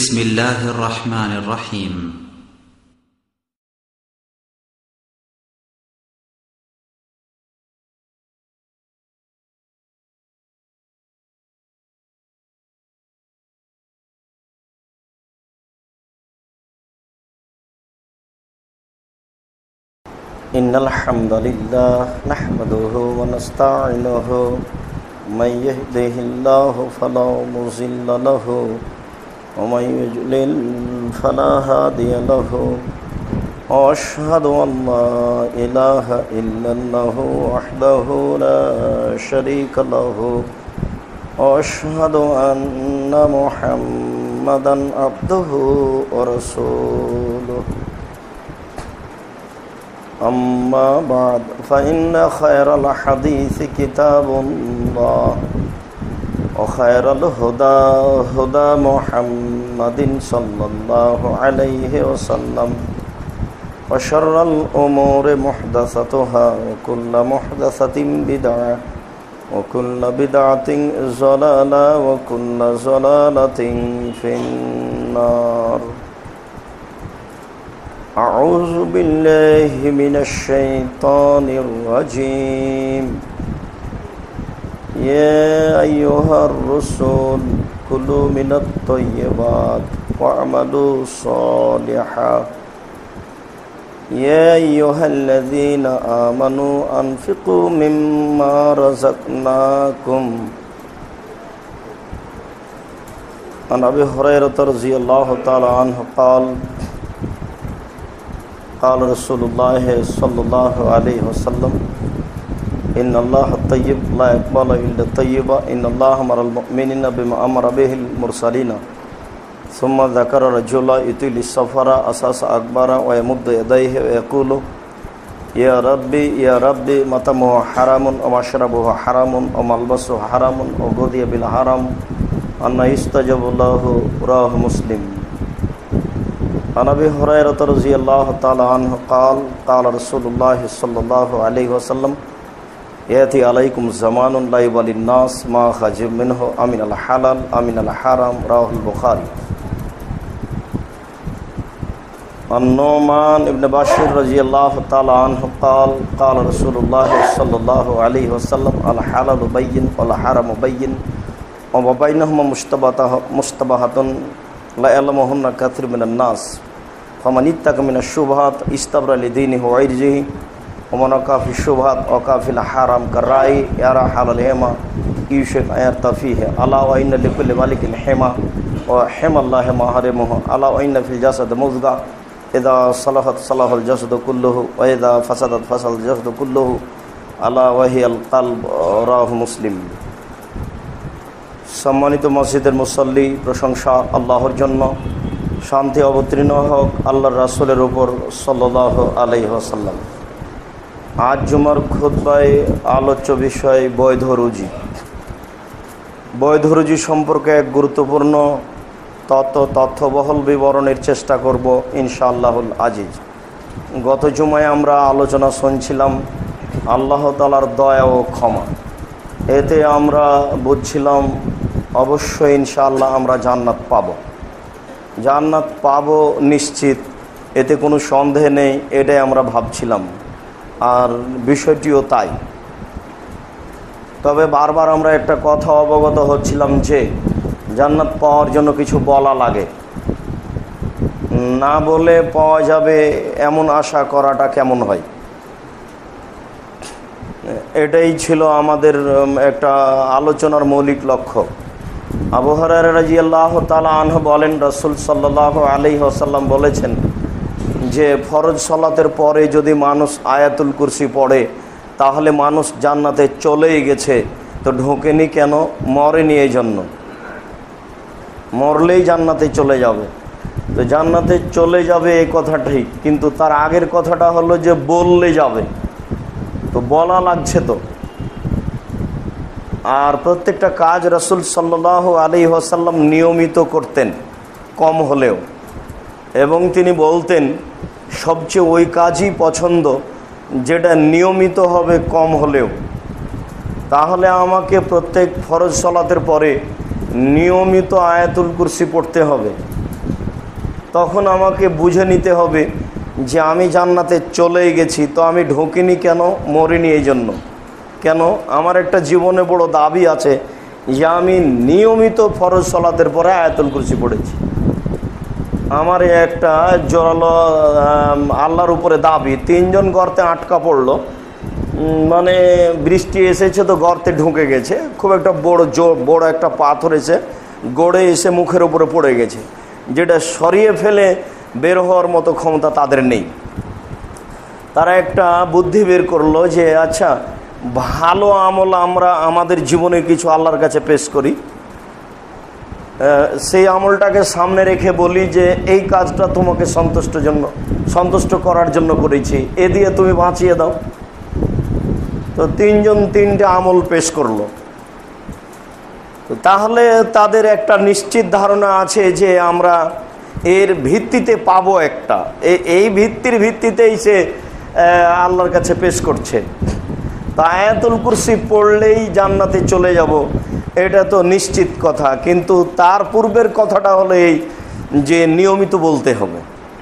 بسم الله الرحمن الرحيم إن الحمد لله نحمده ونستعينه من يهده الله فلا مضل له ومن يضلل فلا هادي له وأشهد أن لا إله إلا الله وحده لا شريك له وأشهد أن محمدا عبده ورسوله أما بعد فإن خير الحديث كتاب الله وخير الهدى هدى محمد صلى الله عليه وسلم وشر الأمور محدثاتها وكل محدثة بدعة وكل بدعة ضلالة وكل ضلالة في النار. أعوذ بالله من الشيطان الرجيم. يا أيها الرسل كلوا من الطيبات واعملوا صالحا يا أيها الذين آمنوا أنفقوا مما رزقناكم. عن أبي هريرة رضي الله تعالى عنه قال قال رسول الله صلى الله عليه وسلم إن الله طيب لا يقبل إلا طيبا إن الله أمر المؤمنين بما أمر به المرسلين ثم ذكر رجلا يطيل السفر أساس أكبر ويمد يديه ويقول يا ربي مطعمه حرام ومشربه حرام وملبسه حرام وغذي بالحرام أن يستجاب له. رواه مسلم. عن أبي هريرة رضي الله تعالى عنه قال قال رسول الله صلى الله عليه وسلم يأتي عليكم زمان لا يبالي الناس ما خرج منه أمن الحلال أمن الحرام. رواه البخاري. عن نعمان بن بشير رضي الله تعالى عنه قال قال رسول الله صلى الله عليه وسلم الحلال بين والحرام بين وما بينهما مشتبهات لا يعلمهن كثير من الناس فمن اتقى من الشبهات استبرأ لدينه وعرضه ومن وقع في الشبهات وقع في الحرام كالراعي يرى حال الهما يوشك أن يرتى فيه ألا وإن لكل ملك حمى وحمى الله محارمه ألا وإن في الجسد مضغة إذا صلحت صلح الجسد كله وإذا فسدت فسد الجسد كله ألا وهي القلب. رواه مسلم. সম্মানিত মসজিদের মুসল্লি, প্রশংসা আল্লাহর জন্য, শান্তি অবতীর্ণ হোক আল্লাহর রাসূলের উপর সাল্লাল্লাহু আলাইহি ওয়াসাল্লাম। আজ জুমার খুতবায় আলোচ্য বিষয় বৈধ রুজি। বৈধ রুজি সম্পর্কে এক গুরুত্বপূর্ণ তথ্যবহল বিবরণের চেষ্টা করব ইনশাআল্লাহুল আজিজ। গত জুমায় আমরা আলোচনা শুনছিলাম আল্লাহ তাআলার দয়া ও ক্ষমা। এতে আমরা বুঝছিলাম অবশ্যই ইনশাআল্লাহ আমরা জান্নাত পাবো নিশ্চিত, এতে কোনো সন্দেহ নেই, এটাই আমরা ভাবছিলাম, আর বিষয়টিও তাই। তবে বারবার আমরা একটা কথা অবগত হচ্ছিলাম যে জান্নাত পাওয়ার জন্য কিছু বলা লাগে, না বলে পাওয়া যাবে এমন আশা করাটা কেমন হয়। এটাই ছিল আমাদের একটা আলোচনার মৌলিক লক্ষ্য। আবু হুরায়রা রাদিয়াল্লাহু তাআলা আনহু বলেন রাসূল সাল্লাল্লাহু আলাইহি ওয়াসাল্লাম বলেছেন যে ফরজ সালাতের পরে যদি মানুষ আয়াতুল কুরসি পড়ে তাহলে মানুষ জান্নাতে চলেই গেছে। তো ঢোকেনি কেন? মরেনি এই জন্য। মরলেই জান্নাতে চলে যাবে। তো জান্নাতে চলে যাবে এই কথা ঠিক, কিন্তু তার আগের কথাটা হলো যে বললে যাবে, তো বলা লাগছে তো। আর প্রত্যেকটা কাজ রাসূল সাল্লাল্লাহু আলাইহি ওয়াসাল্লাম নিয়মিত করতেন কম হলেও, এবং তিনি বলতেন সবচেয়ে ওই কাজই পছন্দ যেটা নিয়মিত হবে কম হলেও। তাহলে আমাকে প্রত্যেক ফরজ সালাতের পরে নিয়মিত আয়াতুল কুরসি পড়তে হবে। তখন আমাকে বুঝে নিতে হবে যে আমি জান্নাতে চলেই গেছি, তো আমি ঢুকিনি কেন, মরিনি এই জন্য। কেন? আমার একটা জীবনে বড় দাবি আছে যে আমি নিয়মিত ফরজ সালাতের পরে আয়াতুল কুরসি পড়েছি। আমার একটা জোরালো আল্লাহর উপরে দাবি। 3 জন গর্তে আটকা পড়লো, মানে বৃষ্টি এসেছে তো গর্তে ঢুকে গেছে, খুব একটা বড় একটা পাথর এসে গড়ে এসে মুখের উপরে পড়ে গেছে, যেটা সরিয়ে ফেলে বের হওয়ার মতো ক্ষমতা তাদের নেই। তারা একটা বুদ্ধি বের করলো যে আচ্ছা, ভালো আমল আমরা আমাদের জীবনে কিছু আল্লাহর কাছে পেশ করি, সেই আমলটাকে সামনে রেখে বলি যে এই কাজটা তোমাকে সন্তুষ্ট করার জন্য করেছি, এ দিয়ে তুমি বাঁচিয়ে দাও। তো 3 জন 3টে আমল পেশ করলো। তাহলে তাদের একটা নিশ্চিত ধারণা আছে যে আমরা এর ভিত্তিতে পাবো একটা, এই ভিত্তিতেই সে আল্লাহর কাছে পেশ করছে। তা আয়াতুল কুরসি পড়লেই জান্নাতে চলে যাব, এটা তো নিশ্চিত কথা। কিন্তু তার পূর্বের কথাটা হলো এই যে নিয়মিত বলতে হবে।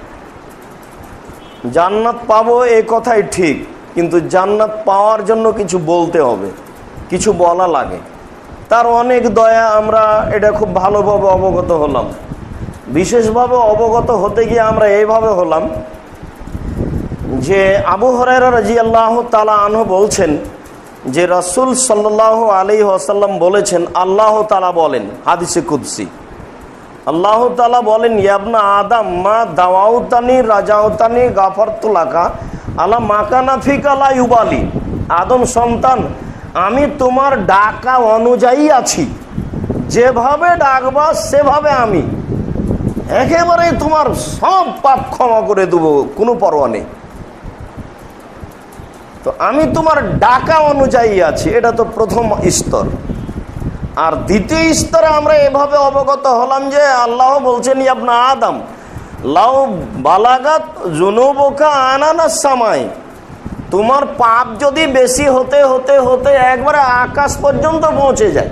জান্নাত পাবো এই কথাই ঠিক, কিন্তু জান্নাত পাওয়ার জন্য কিছু বলতে হবে, কিছু বলা লাগে। তার অনেক দয়া, আমরা এটা খুব ভালোভাবে অবগত হলাম। বিশেষভাবে অবগত হতে গিয়ে আমরা এইভাবে হলাম যে আবু হুরায়রা রাদিয়াল্লাহু তাআলা আনহু বলছেন যে রাসূল সাল্লাল্লাহু আলাইহি ওয়াসাল্লাম বলেছেন, আল্লাহ তাআলা বলেন হাদিসে কুদসি, আল্লাহ তাআলা বলেন, ইয়াবনা আদম মা দাওয়াউতানি রাজাউতানি গাফারতু লাকা আলা মাকানা ফিকা লা ইউবালি। আদম সন্তান, আমি তোমার ডাকা অনুযায়ী আছি, যেভাবে ডাকবা সেভাবে আমি একেবারে তোমার সব পাপ ক্ষমা করে দেবো, কোনো পরোয়া নেই। তো আমি তোমার ডাকা অনুযায়ী আছি, এটা তো প্রথম স্তর। আর দ্বিতীয় স্তরে আমরা এভাবে অবগত হলাম যে আল্লাহ বলছেন, ইবনা আদম লাউ বালাগাত জুনুবুকা আনানাস সামাই, তোমার পাপ যদি বেশি হতে হতে হতে একবারে আকাশ পর্যন্ত পৌঁছে যায়,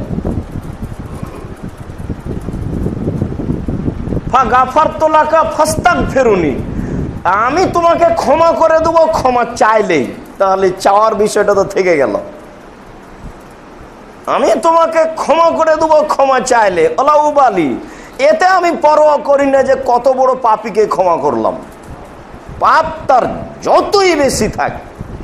ফাগাফারতু লাকা ফাস্তাগফিরুনি, আমি তোমাকে ক্ষমা করে দেবো ক্ষমা চাইলেই। তাহলে চাওয়ার বিষয়টা তো থেকে গেল। আমি তোমাকে ক্ষমা করে দেবো ক্ষমা চাইলে, ওলা উবালি, এতে আমি পরোয়া করি না যে কত বড় পাপীকে ক্ষমা করলাম। পাপ তার যতই বেশি থাক,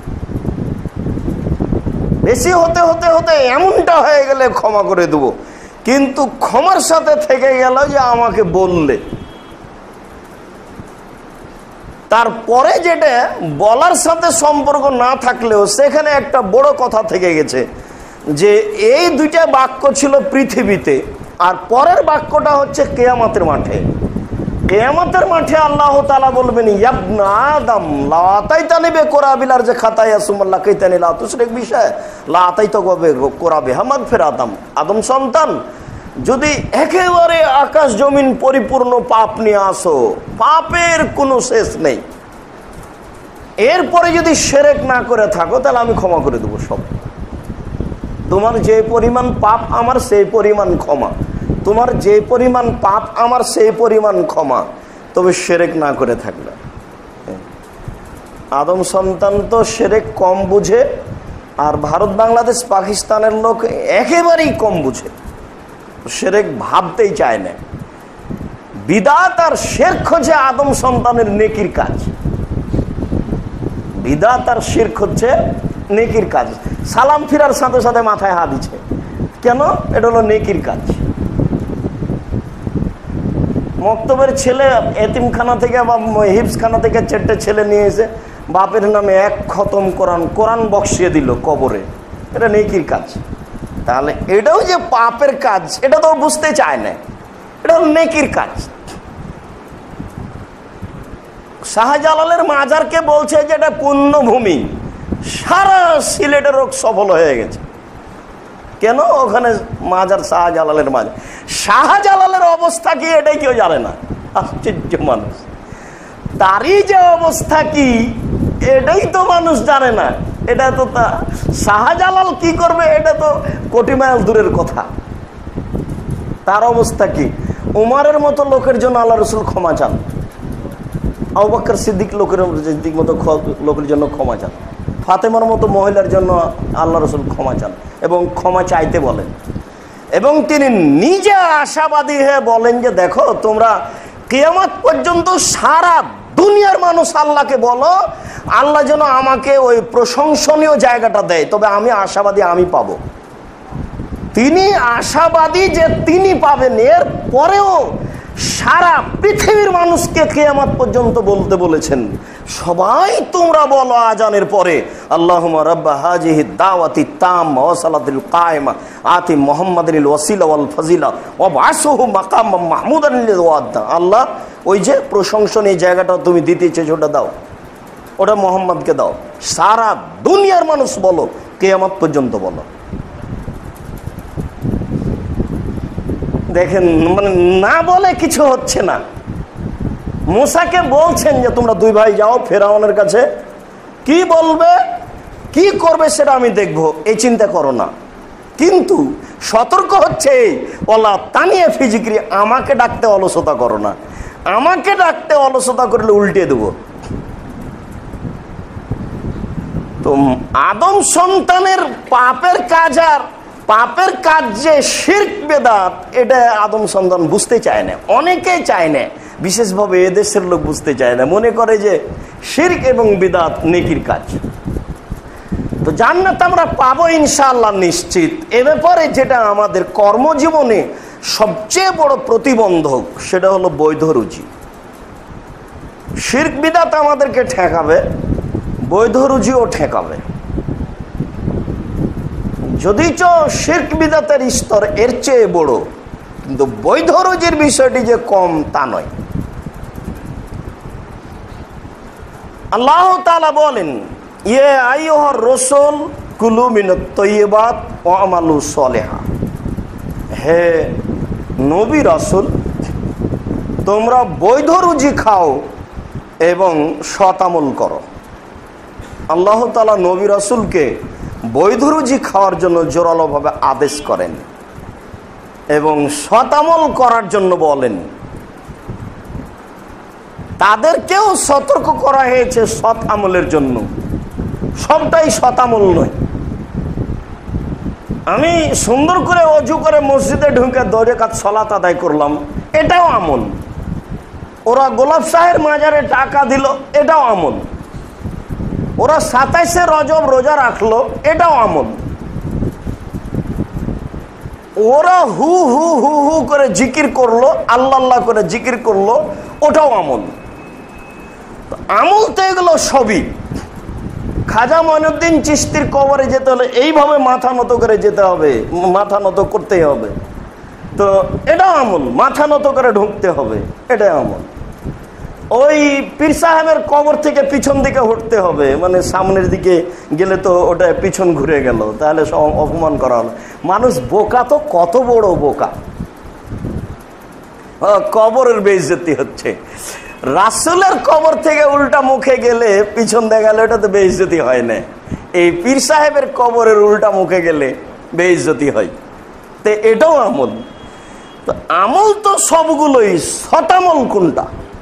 বেশি হতে হতে হতে এমনটা হয়ে গেলে ক্ষমা করে দেবো। কিন্তু ক্ষমার সাথে থেকে গেল যে আমাকে বললে, তারপরে যেটা বলার সাথে সম্পর্ক না থাকলেও সেখানে একটা বড় কথা থেকে গেছে যে এই 2টা বাক্য ছিল পৃথিবীতে, আর পরের বাক্যটা হচ্ছে কিয়ামতের মাঠে। কিয়ামতের মাঠে আল্লাহ তাআলা বলবেন, ইবনা আদম লা আতাইতানি বিকুরাবিল আরজি খাতায়া সুম্মা লাকাইতানি লা তুশরিক বিশায় লা আতাইতাকা বিকুরাবিহা মাগফিরাতাম। আদম সন্তান, যদি একেবারে আকাশ জমিন পরিপূর্ণ পাপ নিয়ে আসো, পাপের কোনো শেষ নেই, এরপরে যদি শিরক না করে থাকো, তাহলে আমি ক্ষমা করে দেবো সব। তোমার যে পরিমাণ পাপ আমার সেই পরিমাণ ক্ষমা, তোমার যে পরিমাণ পাপ আমার সেই পরিমাণ ক্ষমা, তবে শিরক না করে থাকলে। আদম সন্তান তো শিরক কম বুঝে, আর ভারত বাংলাদেশ পাকিস্তানের লোক একেবারেই কম বুঝে, শিরক ভাবতেই চায় না। বিদআত আর শিরক হচ্ছে আদম সন্তানের নেকির কাজ। বিদআত আর শিরক হচ্ছে নেকির কাজ। সালাম ফিরার সাথে সাথে মাথায় হাত দিচ্ছে, কেন? এটা হলো নেকির কাজ। মক্তবের ছেলে এতিমখানা থেকে বা হিফজখানা থেকে 4টে ছেলে নিয়ে এসে বাপের নামে 1 খতম কোরআন বক্সিয়ে দিল কবরে, এটা নেকির কাজ। তাহলে এটাও যে পাপের কাজ, এটা তো বুঝতে চায় না, এটা হলো নেকির কাজ। শাহজালালের মাজারকে বলছে যে এটা পুণ্যভূমি, সারা সিলেটের লোক সফল হয়ে গেছে। কেন? ওখানে মাজার শাহজালালের মাজার। শাহজালালের অবস্থা কি এটাই কেউ জানে না, আশ্চর্য মানুষ। তারই যে অবস্থা কি এটাই তো মানুষ জানে না। এটা তো শাহজালাল কি করবে এটা তো কোটি মাইল দূরের কথা। তার অবস্থা কি? উমারের মতো লোকের জন্য আল্লাহ রসুল ক্ষমা চান, আবু বকর সিদ্দিক সিদ্দিক মতো লোকের জন্য ক্ষমা চান, ফাতেমার মতো মহিলার জন্য আল্লাহ রসুল ক্ষমা চান এবং ক্ষমা চাইতে বলেন। এবং তিনি নিজে আশাবাদী হয়ে বলেন যে দেখো তোমরা কিয়ামত পর্যন্ত সারা দুনিয়ার মানুষ আল্লাহকে বলো আল্লাহ যেন আমাকে ওই প্রশংসনীয় জায়গাটা দেয়, তবে আমি আশাবাদী আমি পাবো। তিনি আশাবাদী যে তিনি পাবেন, এর পরেও সারা পৃথিবীর মানুষকে কিয়ামত পর্যন্ত বলতে বলেছেন সবাই তোমরা বলো আজানের পরে আল্লাহুম্মা রাব্বা হাযিহি দাওয়াতি তাম্মা ওয়া সালাতিল কায়েমা আতি মুহাম্মাদিল ওয়াসিলা ওয়াল ফাজিলা ওয়া বাসুহু মাকামান মাহমুদান লিল ওয়াদা। আল্লাহ ওই যে প্রশংসনীয় জায়গাটা তুমি দিতে চেয়েছো ওটা দাও, ওটা মুহাম্মদকে দাও। সারা দুনিয়ার মানুষ বলো, কিয়ামত পর্যন্ত বলো। দেখেন, মানে না বলে কিছু হচ্ছে না। মুসাকে বলছেন যে তোমরা দুই ভাই যাও ফেরাউনের কাছে, কি বলবে কি করবে সেটা আমি দেখবো, এই চিন্তা করো না। কিন্তু সতর্ক হচ্ছে ওলা তানিয়ে ফিজিক্রি, আমাকে ডাকতে অলসতা করো না, আমাকে ডাকতে অলসতা করলে উল্টে দেবো। তো আদম সন্তানের পাপের কাজ আর পাপের কাজ যে শিরক বেদাত, এটা আদম সন্তান বুঝতে চায় না, অনেকেই চায় না, বিশেষভাবে এদেশের লোক বুঝতে চায় না, মনে করে যে শিরক এবং বেদাত নেকির কাজ। তো জান্নাত আমরা পাবো ইনশাআল্লাহ নিশ্চিত। এ ব্যাপারে যেটা আমাদের কর্মজীবনে সবচেয়ে বড় প্রতিবন্ধক সেটা হলো বৈধ রুজি। শিরক বিদাত আমাদেরকে ঠেকাবে, বৈধ রুজিও ঠেকাবে। যদিচ শিরক বিদাতের স্তর এর চেয়ে বড়, কিন্তু বৈধ রুজির বিষয়টি যে কম তা নয়। আল্লাহ তাআলা বলেন ইয়ে আইয়ুহার রাসূল কুলু মিনাত তাইয়্যিবাত ওয়া আমালু সলিহা, হে নবী রাসূল তোমরা বৈধ রুজি খাও এবং সৎ আমল করো। আল্লাহ তাআলা নবী রাসূলকে বৈধ রুজি খাওয়ার জন্য জোরালোভাবে আদেশ করেন এবং সৎ আমল করার জন্য বলেন। তাদেরকেও সতর্ক করা হয়েছে সৎ আমলের জন্য, সবটাই সৎ আমল নয়। আমি সুন্দর করে অজু করে মসজিদে ঢুকে 2 রাকাত সালাত আদায় করলাম, এটাও আমল। ওরা গোলাপ শাহের মাজারে টাকা দিল, এটাও আমল। ওরা 27শে রজব রোজা রাখলো, এটাও আমল। ওরা হু হু হু হু করে জিকির করলো, আল্লাহ আল্লাহ করে জিকির করলো, ওটাও আমল। আমল তো এগুলো সবই। খাজা মঈনুদ্দিন চিশতির কবরে যেতে হলে এইভাবে মাথা নত করে যেতে হবে, মাথা নত করতেই হবে, তো এটাও আমল। মাথা নত করে ঢুকতে হবে, এটাই আমল। ওই পীর সাহেবের কবর থেকে পিছন দিকে উঠতে হবে, মানে সামনের দিকে গেলে তো ওটা পিছন ঘুরে গেল, তাহলে অপমান করা হলো। মানুষ বোকা তো কত বড় বোকা, কবরের বেইজ্জতি হচ্ছে। রাসূলের কবর থেকে উল্টা মুখে গেলে পিছন দিয়ে গেলে ওটা তো বেইজ্জতি হয় না, এই পীর সাহেবের কবরের উল্টা মুখে গেলে বেইজ্জতি হয়। তো এটাও আমল। তো আমল তো সবগুলোই, শতামল কোনটা?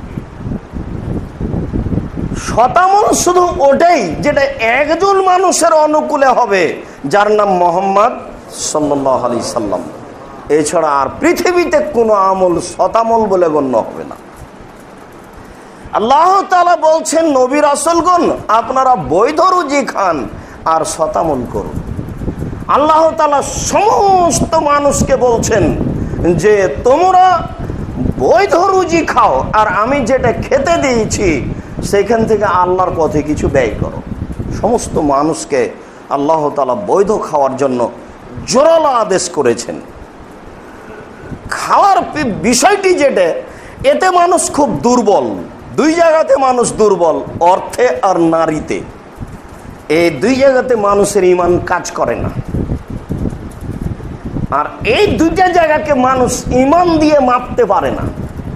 শতামল শুধু ওটাই যেটা একজন মানুষের অনুকূলে হবে, যার নাম মুহাম্মদ সাল্লাল্লাহু আলাইহি সাল্লাম। এছাড়া আর পৃথিবীতে কোনো আমল শতামল বলে গণ্য হবে না। আল্লাহ তাআলা বলছেন নবী রাসূলগণ আপনারা বৈধ রুজি খান আর শতামল করুন। আল্লাহ তাআলা সমস্ত মানুষকে বলছেন যে তোমরা বৈধ রুজি খাও আর আমি যেটা খেতে দিয়েছি সেখান থেকে আল্লাহর পথে কিছু ব্যয় করো। সমস্ত মানুষকে আল্লাহ তাআলা বৈধ খাওয়ার জন্য জোরালো আদেশ করেছেন। খাওয়ার বিষয়টি যেটা, এতে মানুষ খুব দুর্বল। 2 জায়গাতে মানুষ দুর্বল, অর্থে আর নারীতে। এই 2 জায়গাতে মানুষের ঈমান কাজ করে না। আর এই 2টা জায়গাকে মানুষ ঈমান দিয়ে মাপতে পারে না।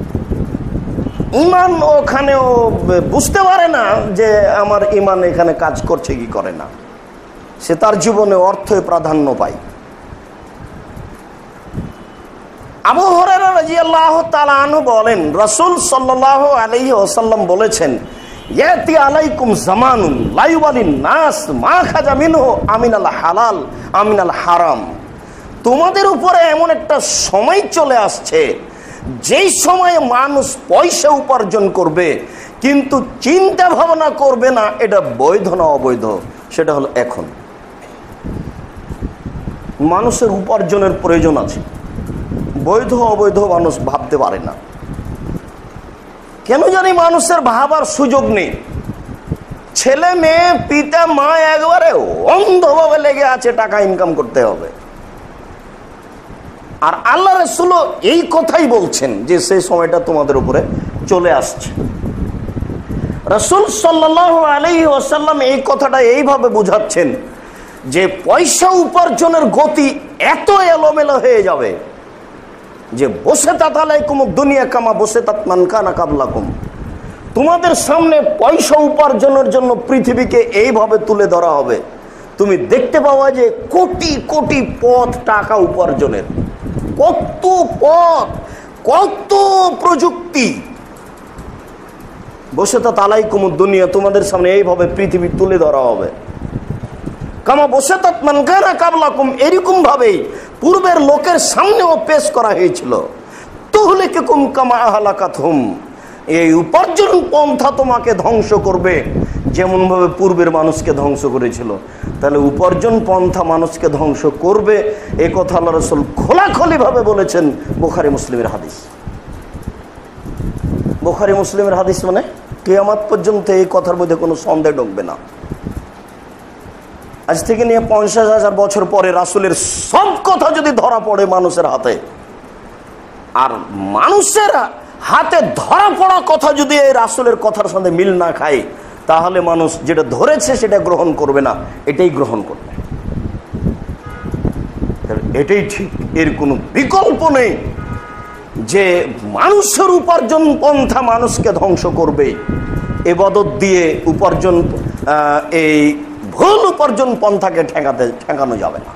ঈমান ওখানেও বুঝতে পারে না যে আমার ঈমান এখানে কাজ করছে কি করে না। সে তার জীবনে অর্থে প্রাধান্য পায়। আবু হুরায়রা রাদিয়াল্লাহু তাআলা আনহু বলেন, রাসূল সাল্লাল্লাহু আলাইহি ওয়াসাল্লাম বলেছেন, ইয়াতি আলাইকুম জামানুন লা ইউবালিন নাস মা খাজা মিনহু আমিনাল হালাল আমিনাল হারাম। তোমাদের উপরে এমন একটা সময় চলে আসছে যেই সময়ে মানুষ পয়সা উপার্জন করবে কিন্তু চিন্তা ভাবনা করবে না এটা বৈধ না অবৈধ। সেটা হলো এখন মানুষের উপার্জনের প্রয়োজন আছে, বৈধ অবৈধ মানুষ ভাবতে পারে না। কেন জানি মানুষের ভাবার সুযোগ নেই। ছেলে মেয়ে পিতা মা একবারে অন্ধভাবে লেগে আছে টাকা ইনকাম করতে হবে। আর আল্লাহ রাসূল এই কথাই বলছেন যে সেই সময়টা তোমাদের উপরে চলে আসছে। রাসূল সাল্লাল্লাহু আলাইহি ওয়াসাল্লাম এই কথাটা এইভাবে বুঝাচ্ছেন যে পয়সা উপার্জনের গতি এত এলোমেলো হয়ে যাবে যে বসে তাতালাইকুম দুনিয়া কামা বসে তাত মান কানা কাবলাকুম। তোমাদের সামনে পয়সা উপার্জনের জন্য পৃথিবীকে এইভাবে তুলে ধরা হবে, তুমি দেখতে পাওয়া যে কোটি কোটি পথ টাকা উপার্জনের, কত পথ, কত প্রযুক্তি। বসে তাতালাইকুম দুনিয়া, তোমাদের সামনে এইভাবে পৃথিবী তুলে ধরা হবে। কামা বসে তাত মান কানা কাবলাকুম, এরকম ভাবেই পূর্বের লোকের সামনেও পেশ করা হয়েছিল। তুহলিকুম কামা আহলাকাতহুম, এই উপার্জন পন্থা তোমাকে ধ্বংস করবে যেমন ভাবে পূর্বের মানুষকে ধ্বংস করেছিল। তাহলে উপার্জন পন্থা মানুষকে ধ্বংস করবে, এ কথা আল্লাহ রাসূল খোলাখুলি ভাবে বলেছেন। বুখারী মুসলিমের হাদিস। বুখারী মুসলিমের হাদিস মানে কিয়ামত পর্যন্ত এই কথার মধ্যে কোনো সন্দেহ ঢুকবে না। আজ থেকে নিয়ে 50,000 বছর পরে রাসূলের সব কথা যদি ধরা পড়ে মানুষের হাতে, আর মানুষের হাতে ধরা পড়া কথা যদি এই রাসূলের কথার সাথে মিল না খায়, তাহলে মানুষ যেটা ধরেছে সেটা গ্রহণ করবে না, এটাই গ্রহণ করবে। এটাই ঠিক, এর কোনো বিকল্প নেই যে মানুষের উপার্জন পন্থা মানুষকে ধ্বংস করবে। ইবাদত দিয়ে উপার্জন, এই ভুল উপার্জন পন্থাকে ঠেকানো যাবে না,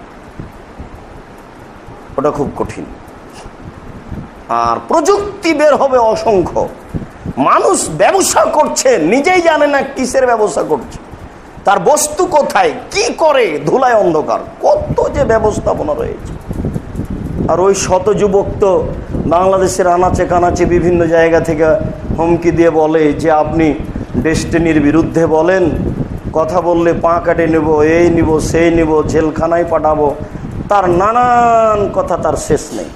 ওটা খুব কঠিন। আর প্রযুক্তি বের হবে অসংখ্য। মানুষ ব্যবসা করছে, নিজেই জানে না কিসের ব্যবসা করছে, তার বস্তু কোথায়, কি করে, ধুলায় অন্ধকার, কত যে ব্যবস্থাপনা রয়েছে। আর ওই শত যুবক তো বাংলাদেশের আনাচে কানাচে বিভিন্ন জায়গা থেকে হুমকি দিয়ে বলে যে আপনি ডেস্টিনির বিরুদ্ধে বলেন, কথা বললে পা কাটে নেব, এই নিব, সেই নিব, জেলখানায় পাঠাবো, তার নানান কথা, তার শেষ নেই।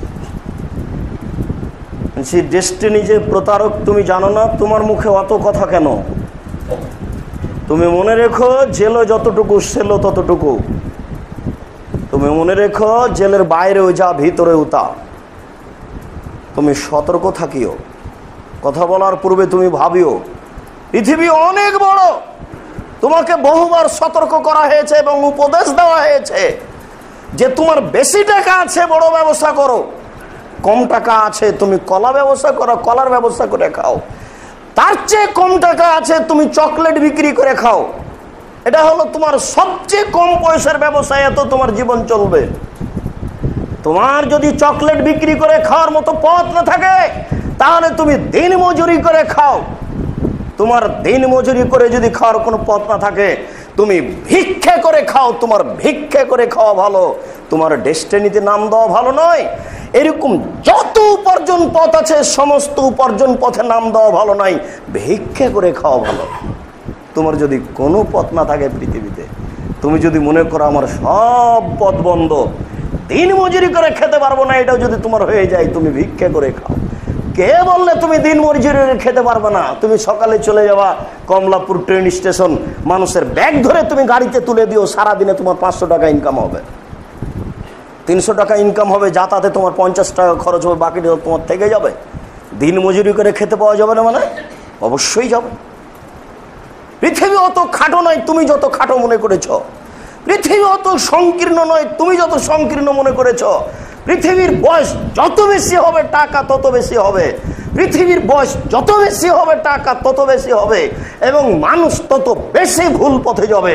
সেই ডেস্টিনি যে প্রতারক তুমি জানো না, তোমার মুখে অত কথা কেন? তুমি মনে রেখো জেলে যতটুকু সেলো ততটুকু। তুমি মনে রেখো জেলের বাইরেও যা ভিতরেও তা। তুমি সতর্ক থাকিও, কথা বলার পূর্বে তুমি ভাবিও পৃথিবী অনেক বড়। তোমাকে বহুবার সতর্ক করা হয়েছে এবং উপদেশ দেওয়া হয়েছে যে তোমার বেশি টাকা আছে বড় ব্যবসা করো, কম টাকা আছে তুমি কলা ব্যবসা করো, কলার ব্যবসা করে খাও। তার চেয়ে কম টাকা আছে তুমি চকলেট বিক্রি করে খাও। এটা হলো তোমার সবচেয়ে কম পয়সার ব্যবসায়, এত তোমার জীবন চলবে। তোমার যদি চকলেট বিক্রি করে খাওয়ার মতো পথ না থাকে, তাহলে তুমি দিন মজুরি করে খাও। তোমার দিন মজুরি করে যদি খাওয়ার কোনো পথ না থাকে, তুমি ভিক্ষা করে খাও। তোমার ভিক্ষা করে খাওয়া ভালো, তোমার ডেস্টিনিতে নাম দেওয়া ভালো নয়। এরকম যত উপার্জন পথ আছে, সমস্ত উপার্জন পথে নাম দেওয়া ভালো নয়, ভিক্ষা করে খাওয়া ভালো। তোমার যদি কোনো পথ না থাকে পৃথিবীতে, তুমি যদি মনে করো আমার সব পথ বন্ধ, দিন মজুরি করে খেতে পারবো না, এটাও যদি তোমার হয়ে যায়, তুমি ভিক্ষা করে খাও। কে বললে তুমি দিন মজুরি খেতে পারবে না? তুমি সকালে চলে যাওয়া কমলাপুর ট্রেন স্টেশন, মানুষের ব্যাগ ধরে তুমি গাড়িতে তুলে দিও, সারাদিনে তোমার 500 টাকা ইনকাম হবে, 300 টাকা ইনকাম হবে, যাতায়াতে তোমার 50 টাকা খরচ হবে, বাকিটা তোমার থেকে যাবে। দিন মজুরি করে খেতে পাওয়া যাবে না মানে? অবশ্যই যাবে। পৃথিবী অত খাটো নয় তুমি যত খাটো মনে করেছ, পৃথিবী অত সংকীর্ণ নয় তুমি যত সংকীর্ণ মনে করেছ। পৃথিবীর বয়স যত বেশি হবে টাকা তত বেশি হবে, পৃথিবীর বয়স যত বেশি হবে টাকা তত বেশি হবে, এবং মানুষ তত বেশি ভুল পথে যাবে।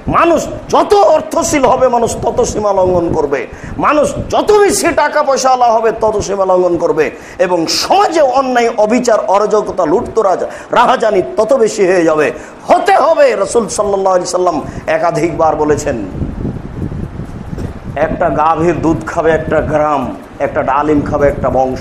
মানুষ যত অর্থশীল হবে মানুষ তত সীমা লঙ্ঘন করবে, মানুষ যত বেশি টাকা পয়সাওয়ালা হবে তত সীমা লঙ্ঘন করবে, এবং সমাজে অন্যায় অবিচার অরাজকতা লুটতরাজ রাহাজানি তত বেশি হয়ে যাবে। হতে হবে। রাসূল সাল্লাল্লাহু আলাইহি সাল্লাম একাধিকবার বলেছেন, একটা গাভীর দুধ খাবে একটা গ্রাম, একটা ডালিম খাবে একটা বংশ।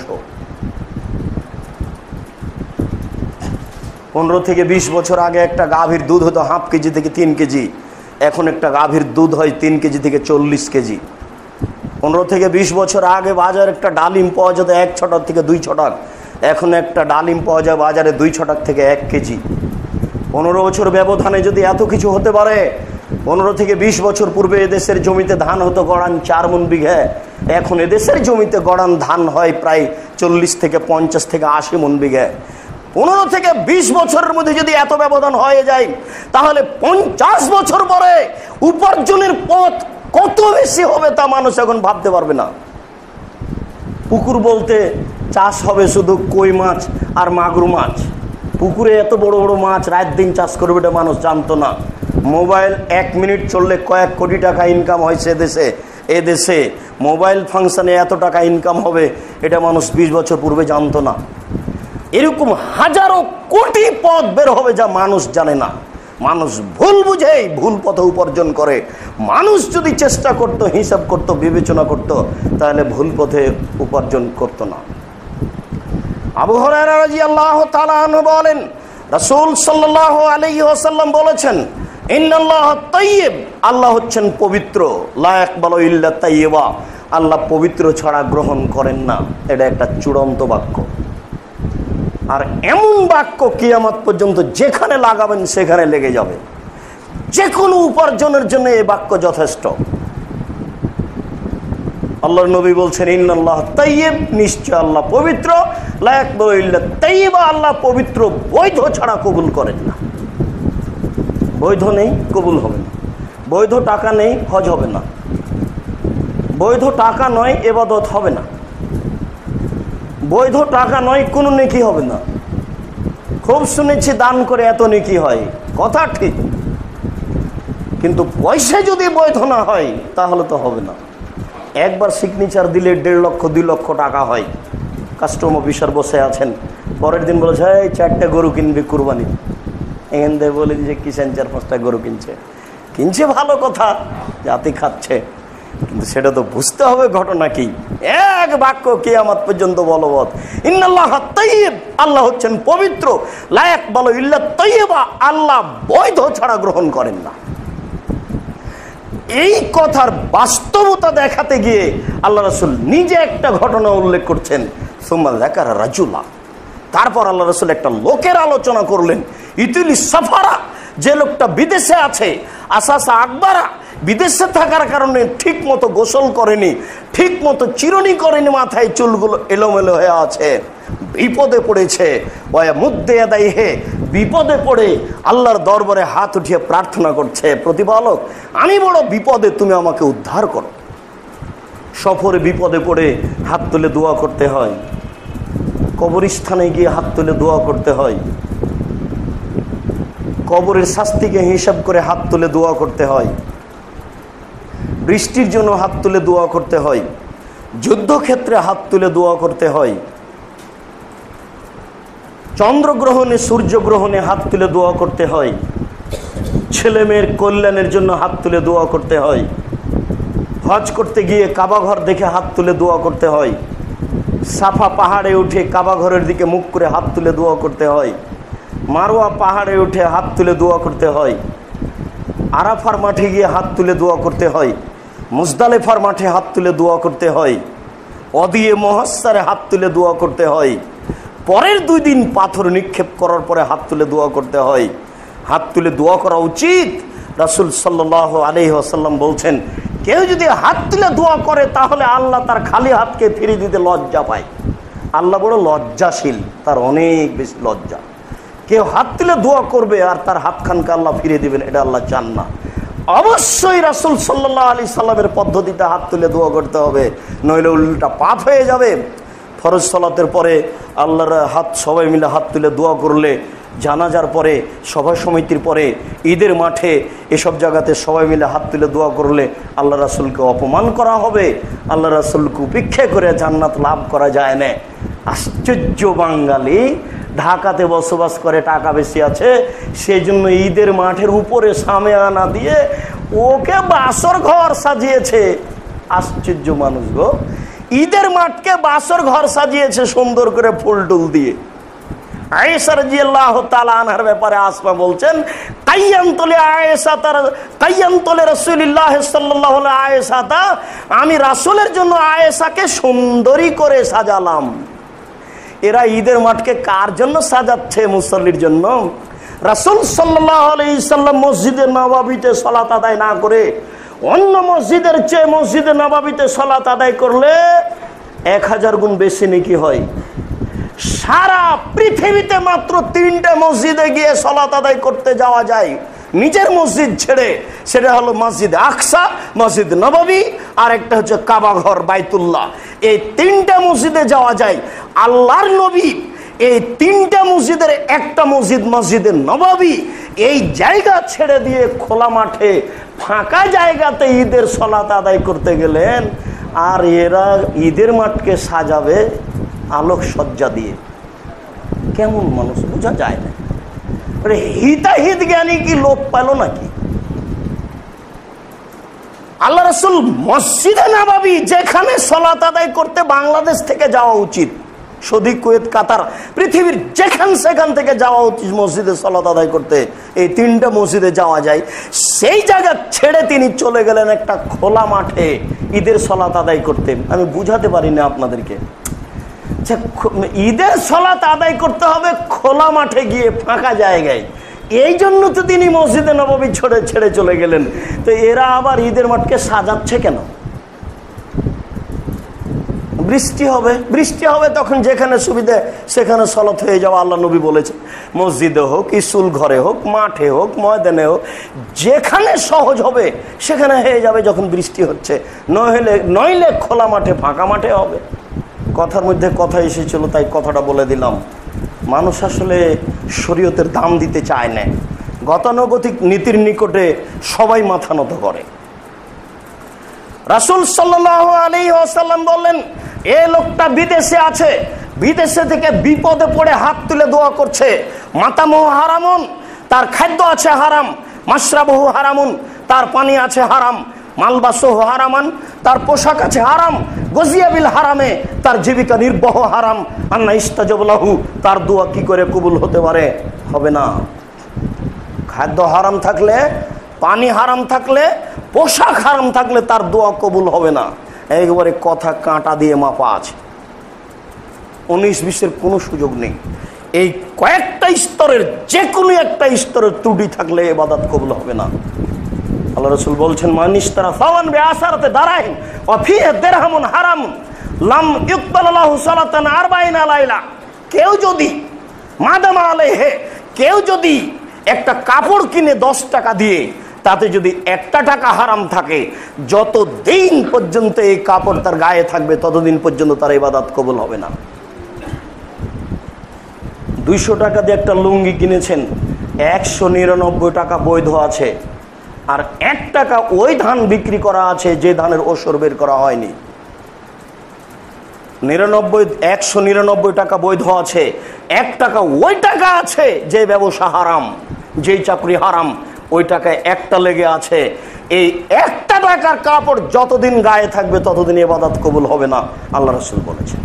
15 থেকে 20 বছর আগে একটা গাভীর দুধ হতো 1/2 কেজি থেকে 3 কেজি, এখন একটা গাভীর দুধ হয় 3 কেজি থেকে 40 কেজি। 15 থেকে 20 বছর আগে বাজারে একটা ডালিম পাওয়া যেত 1 ছটাক থেকে 2 ছটাক, এখন একটা ডালিম পাওয়া যায় বাজারে 2 ছটাক থেকে 1 কেজি। 15 বছর ব্যবধানে যদি এত কিছু হতে পারে, 15 থেকে 20 বছর পূর্বে এদেশের জমিতে ধান হতো গড়ান 4 মণ বিঘে, এখন এদেশের জমিতে গড়ান ধান হয় প্রায় 40 থেকে 50 থেকে 80 মণ বিঘে। 15 থেকে 20 বছরের মধ্যে যদি এত ব্যবধান হয়ে যায়, তাহলে 50 বছর পরে উপার্জনের পথ কত বেশি হবে তা মানুষ এখন ভাবতে পারবে না। পুকুর বলতে চাষ হবে শুধু কই মাছ আর মাগুর মাছ। পুকুরে এত বড় বড় মাছ রাত দিন চাষ করবে এটা মানুষ জানতো না। মোবাইল 1 মিনিট চললে কয়েক কোটি টাকা ইনকাম হয়েছে এদেশে মোবাইল ফাংশনে এত টাকা ইনকাম হবে এটা মানুষ 20 বছর পূর্বে জানতো না। এরকম হাজারো কোটি পথ বের হবে যা মানুষ জানে না। মানুষ ভুল বুঝেই ভুল পথে উপার্জন করে। মানুষ যদি চেষ্টা করত, হিসাব করত, বিবেচনা করত, তাহলে ভুল পথে উপার্জন করত না। আবু হুরায়রা রাদিয়াল্লাহু তাআলা আনহু বলেন, রাসূল সাল্লাল্লাহু আলাইহি ওয়াসাল্লাম বলেছেন, ইন্নাল্লাহা তাইয়্যিব, আল্লাহ হচ্ছেন পবিত্র, লা ইয়াকবালু ইল্লা তাইয়্যিবা, আল্লাহ পবিত্র ছাড়া গ্রহণ করেন না। এটা একটা চূড়ান্ত বাক্য। আর এমন বাক্য কিয়ামত পর্যন্ত যেখানে লাগাবেন সেখানে লেগে যাবে। যে কোনো উপার্জনের জন্য এই বাক্য যথেষ্ট। আল্লাহর নবী বলছেন, ইন্নাল্লাহ তাইয়্যিব, নিশ্চয় আল্লাহ পবিত্র, লা ইয়াকবালু ইল্লা তাইয়্যিবা, আল্লাহ পবিত্র, বৈধ ছাড়া কবুল করেন না। বৈধ নেই কবুল হবে না, বৈধ টাকা নেই হজ হবে না, বৈধ টাকা নয় ইবাদত হবে না, বৈধ টাকা নয় কোনো নেকি হবে না। খুব শুনেছি দান করে এত নেকি হয়, কথা ঠিক, কিন্তু পয়সা যদি বৈধ না হয় তাহলে তো হবে না। একবার সিগনেচার দিলে 1.5 লক্ষ 2 লক্ষ টাকা হয়। কাস্টম অফিসার বসে আছেন, পরের দিন বলেছে, এই 4টা গরু কিনবি কুরবানি। এখান থেকে বলে দিয়েছে কিষান 4-5টা গরু কিনছে ভালো কথা, জাতি খাচ্ছে, কিন্তু সেটা তো বুঝতে হবে ঘটনা কি। এক বাক্য কিয়ামত পর্যন্ত বলবৎ, ইন্নাল্লাহা তাইয়্যিব, আল্লাহ হচ্ছেন পবিত্র, লা ইয়াকবালু ইল্লা তাইয়্যিবা, আল্লাহ বৈধ ছাড়া গ্রহণ করেন না। এই কথার বাস্তবতা দেখাতে গিয়ে আল্লাহ রাসূল নিজে একটা ঘটনা উল্লেখ করছেন, সুম্মা যাকারা রাজুলা, তারপর আল্লাহ রাসূল একটা লোকের আলোচনা করলেন, ইতিলি সাফারা, যে লোকটা বিদেশে আছে, আসাসা আকবারা, বিদেশে থাকার কারণে ঠিক মতো গোসল করেনি, ঠিক মতো চিরুনি করেনি, মাথায় চুলগুলো এলোমেলো হয়ে আছে, বিপদে পড়েছে। ওয়া মুদ্দে আদাইহে, বিপদে পড়ে আল্লাহর দরবারে হাত উঠিয়ে প্রার্থনা করছে, প্রতিপালক আমি বড় বিপদে, তুমি আমাকে উদ্ধার করো। সফরে বিপদে পড়ে হাত তুলে দোয়া করতে হয়, কবরস্থানে গিয়ে হাত তুলে দোয়া করতে হয়, কবরের শাস্তিকে হিসাব করে হাত তুলে দোয়া করতে হয়, বৃষ্টির জন্য হাত তুলে দোয়া করতে হয়, যুদ্ধক্ষেত্রে হাত তুলে দোয়া করতে হয়, চন্দ্রগ্রহণে সূর্যগ্রহণে হাত তুলে দোয়া করতে হয়, ছেলে মেয়ের কল্যাণের জন্য হাত তুলে দোয়া করতে হয়, হজ করতে গিয়ে কাবা ঘর দেখে হাত তুলে দোয়া করতে হয়, সাফা পাহাড়ে উঠে কাবা ঘরের দিকে মুখ করে হাত তুলে দোয়া করতে হয়, মারওয়া পাহাড়ে উঠে হাত তুলে দোয়া করতে হয়, আরাফার মাঠে গিয়ে হাত তুলে দোয়া করতে হয়, মুজদালিফার মাঠে হাত তুলে দোয়া করতে হয়, অদিয়ে মুহাসসারে হাত তুলে দোয়া করতে হয়, পরের 2 দিন পাথর নিক্ষেপ করার পরে হাত তুলে দোয়া করতে হয়। হাত তুলে দোয়া করা উচিত। রাসূল সাল্লাল্লাহু আলাইহি ওয়াসাল্লাম বলছেন, কেউ যদি হাত তুলে দোয়া করে তাহলে আল্লাহ তার খালি হাতকে ফিরিয়ে দিতে লজ্জা পায়। আল্লাহ বড় লজ্জাশীল, তার অনেক বেশি লজ্জা। কেউ হাত তুলে দোয়া করবে আর তার হাতখানকে আল্লাহ ফিরিয়ে দিবেন, এটা আল্লাহ চান না। অবশ্যই রাসূল সাল্লাল্লাহু আলাইহি সাল্লামের পদ্ধতিতে হাত তুলে দোয়া করতে হবে, নইলে উল্টা পাপ হয়ে যাবে। ফরজ সালাতের পরে আল্লাহর হাত সবাই মিলে হাত তুলে দোয়া করলে জানাজার পরে, সভা সমিতির পরে, ঈদের মাঠে এসব জায়গাতে সবাই মিলে হাত তুলে দোয়া করলে আল্লাহ রাসূলকে অপমান করা হবে, আল্লাহ রাসূলকে উপেক্ষা করে জান্নাত লাভ করা যায় না। আশ্চর্য বাঙালি, ঢাকাতে বসবাস করে, টাকা বেশি আছে, সেই জন্য ঈদের মাঠের উপরে সামিয়ানা দিয়ে ওকে বাসর ঘর সাজিয়েছে। আশ্চর্য মানুষ গো, ঈদের মাঠকে বাসর ঘর সাজিয়েছে সুন্দর করে ফুল টুল দিয়ে। আয়েশা রাদিয়াল্লাহু তাআলা আনহার ব্যাপারে আসমা বলছেন, কাইয়ান্তলে রাসূলুল্লাহ সাল্লাল্লাহু আলাইহি ওয়াসাল্লাম, আমি রাসূলের জন্য আয়েশাকে সুন্দরী করে সাজালাম। এরা ঈদের মাঠকে কার জন্য সাজাচ্ছে? মুসল্লির জন্য। রাসূল সাল্লাল্লাহু আলাইহি ওয়াসাল্লাম মসজিদে নববীতে সালাত আদায় না করে অন্য মসজিদের চেয়ে মসজিদে নববীতে সালাত আদায় করলে 1000 গুণ বেশি নেকি হয়। সারা পৃথিবীতে মাত্র 3টে মসজিদে গিয়ে সালাত আদায় করতে যাওয়া যায় নিজের মসজিদ ছেড়ে, সেটা হলো মসজিদ আকসা, মসজিদ নববী, আর একটা হচ্ছে কাবা ঘর বাইতুল্লাহ। এই 3টে মসজিদে যাওয়া যায়। আল্লাহর নবী এই 3টে মসজিদের একটা মসজিদ মসজিদে নববী, এই জায়গা ছেড়ে দিয়ে খোলা মাঠে ফাঁকা জায়গাতে ঈদের সালাত আদায় করতে গেলেন। আর এরা ঈদের মাঠকে সাজাবে আলোকসজ্জা দিয়ে। কেমন মানুষ বোঝা যায় না। হিতাহিত জ্ঞানী কি লোক পেল নাকি? আল্লাহ রাসূল মসজিদে নববী, যেখানে সালাত আদায় করতে বাংলাদেশ থেকে যাওয়া উচিত, সৌদি, কুয়েত, কাতার, পৃথিবীর সেখান থেকে যাওয়া উচিত মসজিদে সালাত আদায় করতে, এই 3টে মসজিদে যাওয়া যায়, সেই জায়গা ছেড়ে তিনি চলে গেলেন একটা খোলা মাঠে ঈদের সালাত আদায় করতে। আমি বুঝাতে পারি না আপনাদেরকে। ঈদের সালাত আদায় করতে হবে খোলা মাঠে গিয়ে, ফাঁকা জায়গায়। এই জন্য তো তিনি মসজিদে নববী ছেড়ে চলে গেলেন। তো এরা আবার ঈদের মাঠকে সাজাচ্ছে কেন? বৃষ্টি হবে তখন যেখানে সুবিধা সেখানে সালাত হয়ে যাওয়া। আল্লাহ নবী বলেছেন, মসজিদে হোক, স্কুল ঘরে হোক, মাঠে হোক, ময়দানে হোক, যেখানে সহজ হবে সেখানে হয়ে যাবে যখন বৃষ্টি হচ্ছে। নইলে খোলা মাঠে, ফাঁকা মাঠে হবে। কথার মধ্যে কথা এসেছিল তাই কথাটা বলে দিলাম। মানুষ আসলে শরীয়তের দাম দিতে চায় না। গতানুগতিক নীতির নিকটে সবাই মাথা নত করে। রাসূল সাল্লাল্লাহু আলাইহি ওয়াসাল্লাম বললেন, এই লোকটা বিদেশে আছে, বিদেশে থেকে বিপদে পড়ে হাত তুলে দোয়া করছে। মাতামুহু হারামুন, তার খাদ্য আছে হারাম। মাশরাবুহু হারামুন, তার পানি আছে হারাম। মালবাসুহু হারামান, তার পোশাক আছে হারাম। গজিয়া বিল হারামে, তার জীবিকা নির্বাহ হারাম। আন্না ইস্তাজাব লাহু, তার দোয়া কি করে কবুল হতে পারে? হবে না। খাদ্য হারাম থাকলে, পানি হারাম থাকলে, পোশাক হারাম থাকলে তার দোয়া কবুল হবে না। একবারে কথা কাঁটা দিয়ে মাপা আছে। 19-20-এর কোনো সুযোগ নেই। এই কয়েকটা স্তরের যে কোনো একটা স্তরের ত্রুটি থাকলে ইবাদত কবুল হবে না। আল্লাহ রাসূল বলছেন, মানিশতারা ফাওয়ান বিআসারাতে দারাহিম ওয়া ফিহি দিরহামুন হারাম লাম ইকবাল লাহু সালাতান 40 লাইলা। কেউ যদি একটা কাপড় কিনে 10 টাকা দিয়ে, তাতে যদি 1টা টাকা হারাম থাকে, যতদিন পর্যন্ত এই কাপড় তার গায়ে থাকবে ততদিন পর্যন্ত তার ইবাদত কবুল হবে না। 200 টাকা দিয়ে একটা লুঙ্গি কিনেছেন, 199 টাকা বৈধ আছে, আর 1 টাকা ওই ধান বিক্রি করা আছে যে ধানের ওসর বের করা হয়নি। 199 টাকা বৈধ আছে, 1 টাকা ওই টাকা আছে যে ব্যবসা হারাম, যেই চাকরি হারাম, ওই টাকায় 1টা লেগে আছে। এই 1টা টাকার কাপড় যতদিন গায়ে থাকবে ততদিন ইবাদত কবুল হবে না, আল্লাহ রাসূল বলেছেন।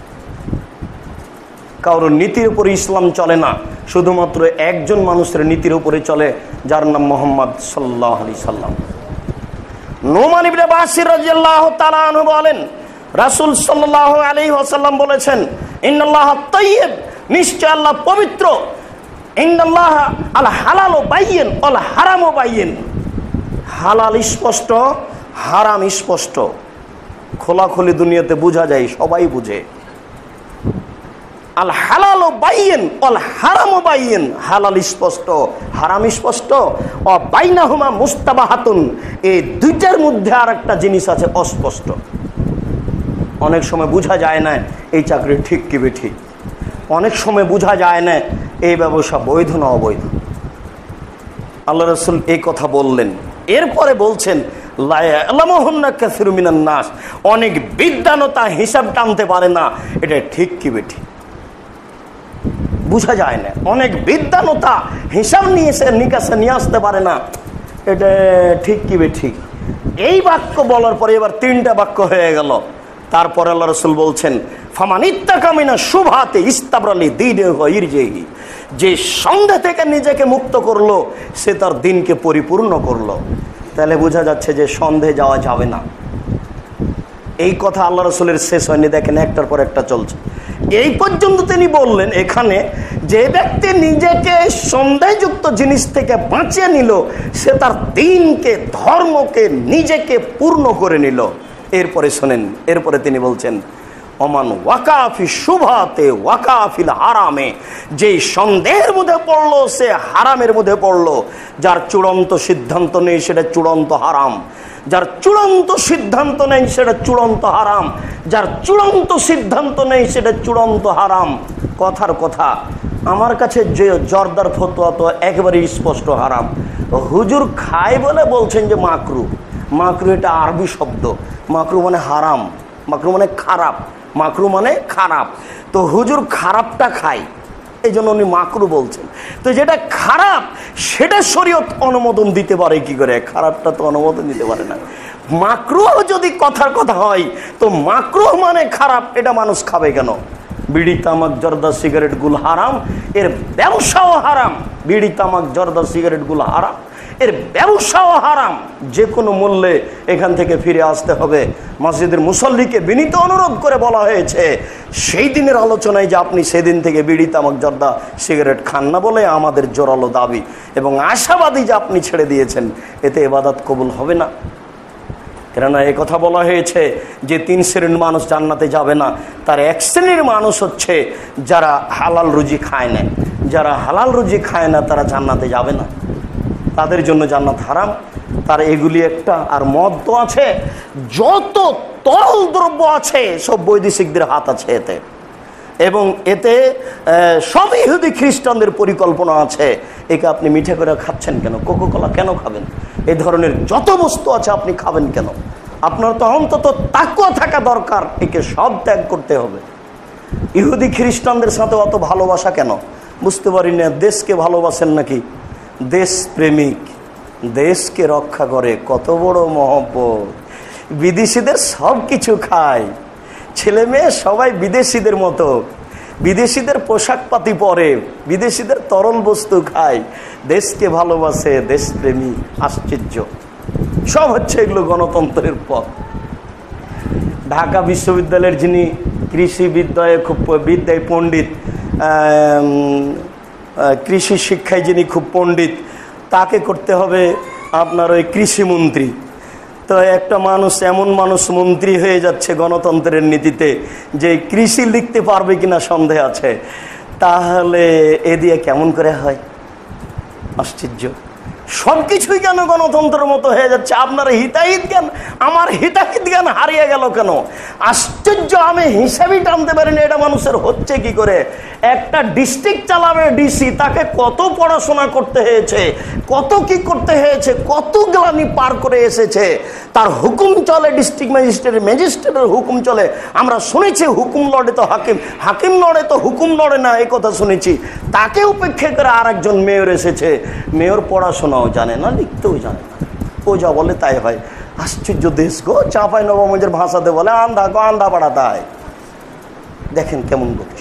কারোর নীতির উপরে ইসলাম চলে না, শুধুমাত্র একজন মানুষের নীতির উপরে চলে, যার নাম মুহাম্মদ সাল্লাল্লাহু আলাইহি সাল্লাম। নুমান ইবনে বাশির রাদিয়াল্লাহু তাআলা আনহু বলেন, রাসূল সাল্লাল্লাহু আলাইহি ওয়াসাল্লাম বলেছেন, ইন্নাল্লাহা তাইয়্যিব, নিশ্চয় আল্লাহ পবিত্র। ইন্নাল্লাহা আল হালালু বাইয়িন ওয়াল হারামু বাইয়িন, হালাল স্পষ্ট, হারাম স্পষ্ট। খোলাখুলি দুনিয়াতে বোঝা যায়, সবাই বুঝে। আল হালালু বাইয়িন ওয়াল হারামু বাইয়িন, হালাল স্পষ্ট, হারাম স্পষ্ট। ও বাইনাহুমা মুস্তাবাহাতুন, এই দুইটার মধ্যে আর একটা জিনিস আছে অস্পষ্ট। অনেক সময় বোঝা যায় না এই চাকরি ঠিক কি বেঠিক। অনেক সময় বোঝা যায় না এই ব্যবসা বৈধ না অবৈধ। আল্লাহ রাসূল এই কথা বললেন, এরপরে বলছেন লা ইয়ালামুহুন্না কাসীরুম মিনান নাস, অনেক বিদ্বানতা হিসাব টানতে পারে না এটা ঠিক কি বেঠিক বোঝা যায় না। অনেক বিদ্বানতা হিসাব নিকাশে নিয়ে আসতে পারে না এটা ঠিক কি বেঠিক। এই বাক্য বলার পরে এবার 3টা বাক্য হয়ে গেল। তারপর আল্লাহ রাসূল বলছেন ফামান ইত্তাকা মিনা শুবহাতি ইস্তাবরালি দীনিহি ইরজিহি, যে সন্দেহ থেকে নিজেকে মুক্ত করলো সে তার দিনকে পরিপূর্ণ করলো। তাহলে বোঝা যাচ্ছে যে সন্দেহে যাওয়া যাবে না। এই কথা আল্লাহ রাসূলের শেষ হয়নি, দেখেন একটার পর একটা চলছে। এই পর্যন্ত তিনি বললেন এখানে যে ব্যক্তি নিজেকে সন্দেহযুক্ত জিনিস থেকে বাঁচিয়ে নিল সে তার দিনকে ধর্মকে নিজেকে পূর্ণ করে নিল। এরপরে শোনেন, এরপরে তিনি বলছেন ওমান ওয়াকাফি শুবহাতে ওয়াকাফিল হারামে, যে সন্দেহের মধ্যে পড়লো সে হারামের মধ্যে পড়লো। যার চূড়ান্ত সিদ্ধান্ত নেই সেটা চূড়ান্ত হারাম, যার চূড়ান্ত সিদ্ধান্ত নেই সেটা চূড়ান্ত হারাম, যার চূড়ান্ত সিদ্ধান্ত নেই সেটা চূড়ান্ত হারাম। কথার কথা, আমার কাছে যে জর্দার ফতোয়া তো একেবারে স্পষ্ট হারাম। হুজুর খায় বলে বলছেন যে মাকরু, মাকরু এটা আরবি শব্দ, মাকরু মানে হারাম, মাকরু মানে খারাপ, মাকরু মানে খারাপ। তো হুজুর খারাপটা খায় এই জন্য উনি মাকরু বলছেন। তো যেটা খারাপ সেটা শরীয়ত অনুমোদন দিতে পারে কি করে, খারাপটা তো অনুমোদন দিতে পারে না। মাকরুহ যদি কথার কথা হয় তো মাকরুহ মানে খারাপ, এটা মানুষ খাবে কেন? বিড়ি তামাক জর্দা সিগারেটগুলো হারাম, এর ব্যবসাও হারাম। বিড়ি তামাক জর্দা সিগারেটগুলো হারাম, এর ব্যবসাও হারাম। যে কোনো মূল্যে এখান থেকে ফিরে আসতে হবে। মসজিদের মুসল্লিকে বিনীত অনুরোধ করে বলা হয়েছে সেই দিনের আলোচনায় যে আপনি সেদিন থেকে বিড়ি তামাক জর্দা সিগারেট খান না বলে আমাদের জোরালো দাবি এবং আশাবাদী যে আপনি ছেড়ে দিয়েছেন, এতে ইবাদত কবুল হবে না। কেননা এ কথা বলা হয়েছে যে 3 শ্রেণীর মানুষ জান্নাতে যাবে না, তার 1 শ্রেণীর মানুষ হচ্ছে যারা হালাল রুজি খায় না। যারা হালাল রুজি খায় না তারা জান্নাতে যাবে না, তাদের জন্য জান্নাত হারাম। তার এগুলি একটা। আর মদ তো আছে, যত তরল দ্রব্য আছে সব বৈদেশিকদের হাত আছে এতে, এবং এতে সব ইহুদি খ্রিস্টানদের পরিকল্পনা আছে। একে আপনি মিঠে করে খাচ্ছেন কেন? কোকোকোলা কেন খাবেন? এই ধরনের যত বস্তু আছে আপনি খাবেন কেন? আপনার তো অন্তত তাকওয়া থাকা দরকার, একে সব ত্যাগ করতে হবে। ইহুদি খ্রিস্টানদের সাথে অত ভালোবাসা কেন বুঝতে পারি না। দেশকে ভালোবাসেন নাকি? দেশ প্রেমিক, দেশকে রক্ষা করে, কত বড় মহব্বত। বিদেশিদের সব কিছু খায়, ছেলে মেয়ে সবাই বিদেশিদের মতো, বিদেশিদের পোশাক পাতি পরে, বিদেশিদের তরল বস্তু খায়, দেশকে ভালোবাসে, দেশপ্রেমী। আশ্চর্য! সব হচ্ছে এগুলো গণতন্ত্রের পথ। ঢাকা বিশ্ববিদ্যালয়ের যিনি কৃষি বিদ্যায় খুব বিদ্যায় পণ্ডিত, কৃষি শিক্ষায় যিনি খুব পণ্ডিত, তাকে করতে হবে আপনার ওই কৃষিমন্ত্রী। তো একটা মানুষ, এমন মানুষ মন্ত্রী হয়ে যাচ্ছে গণতন্ত্রের নীতিতে যে কৃষি লিখতে পারবে কিনা সন্দেহ আছে। তাহলে এ দিয়ে কেমন করে হয়? আশ্চর্য! সব কিছুই কেন গণতন্ত্রের মতো হয়ে যাচ্ছে? আপনার হিতাহিত জ্ঞান, আমার হিতাহিত জ্ঞান হারিয়ে গেল কেন? আশ্চর্য! আমি হিসাবই টানতে পারিনি এটা মানুষের হচ্ছে কি করে। একটা ডিস্ট্রিক্ট চালাবে ডিসি, তাকে কত পড়াশোনা করতে হয়েছে, কত কি করতে হয়েছে, কত গ্লানি পার করে এসেছে। তার হুকুম চলে ডিস্ট্রিক্ট ম্যাজিস্ট্রেটের, ম্যাজিস্ট্রেটের হুকুম চলে। আমরা শুনেছি হুকুম লড়ে তো হাকিম, হাকিম লড়ে তো হুকুম লড়ে না, এই কথা শুনেছি। তাকে উপেক্ষা করে আর একজন মেয়র এসেছে, মেয়র পড়াশোনাও জানে না, লিখতেও জানে না, ও যা বলে তাই হয়। আশ্চর্য দেশ গো! চাঁপাই নবাবগঞ্জের ভাষাতে বলে আন্ধা গো আন্ধা পাড়া তাই। দেখেন কেমন গতি।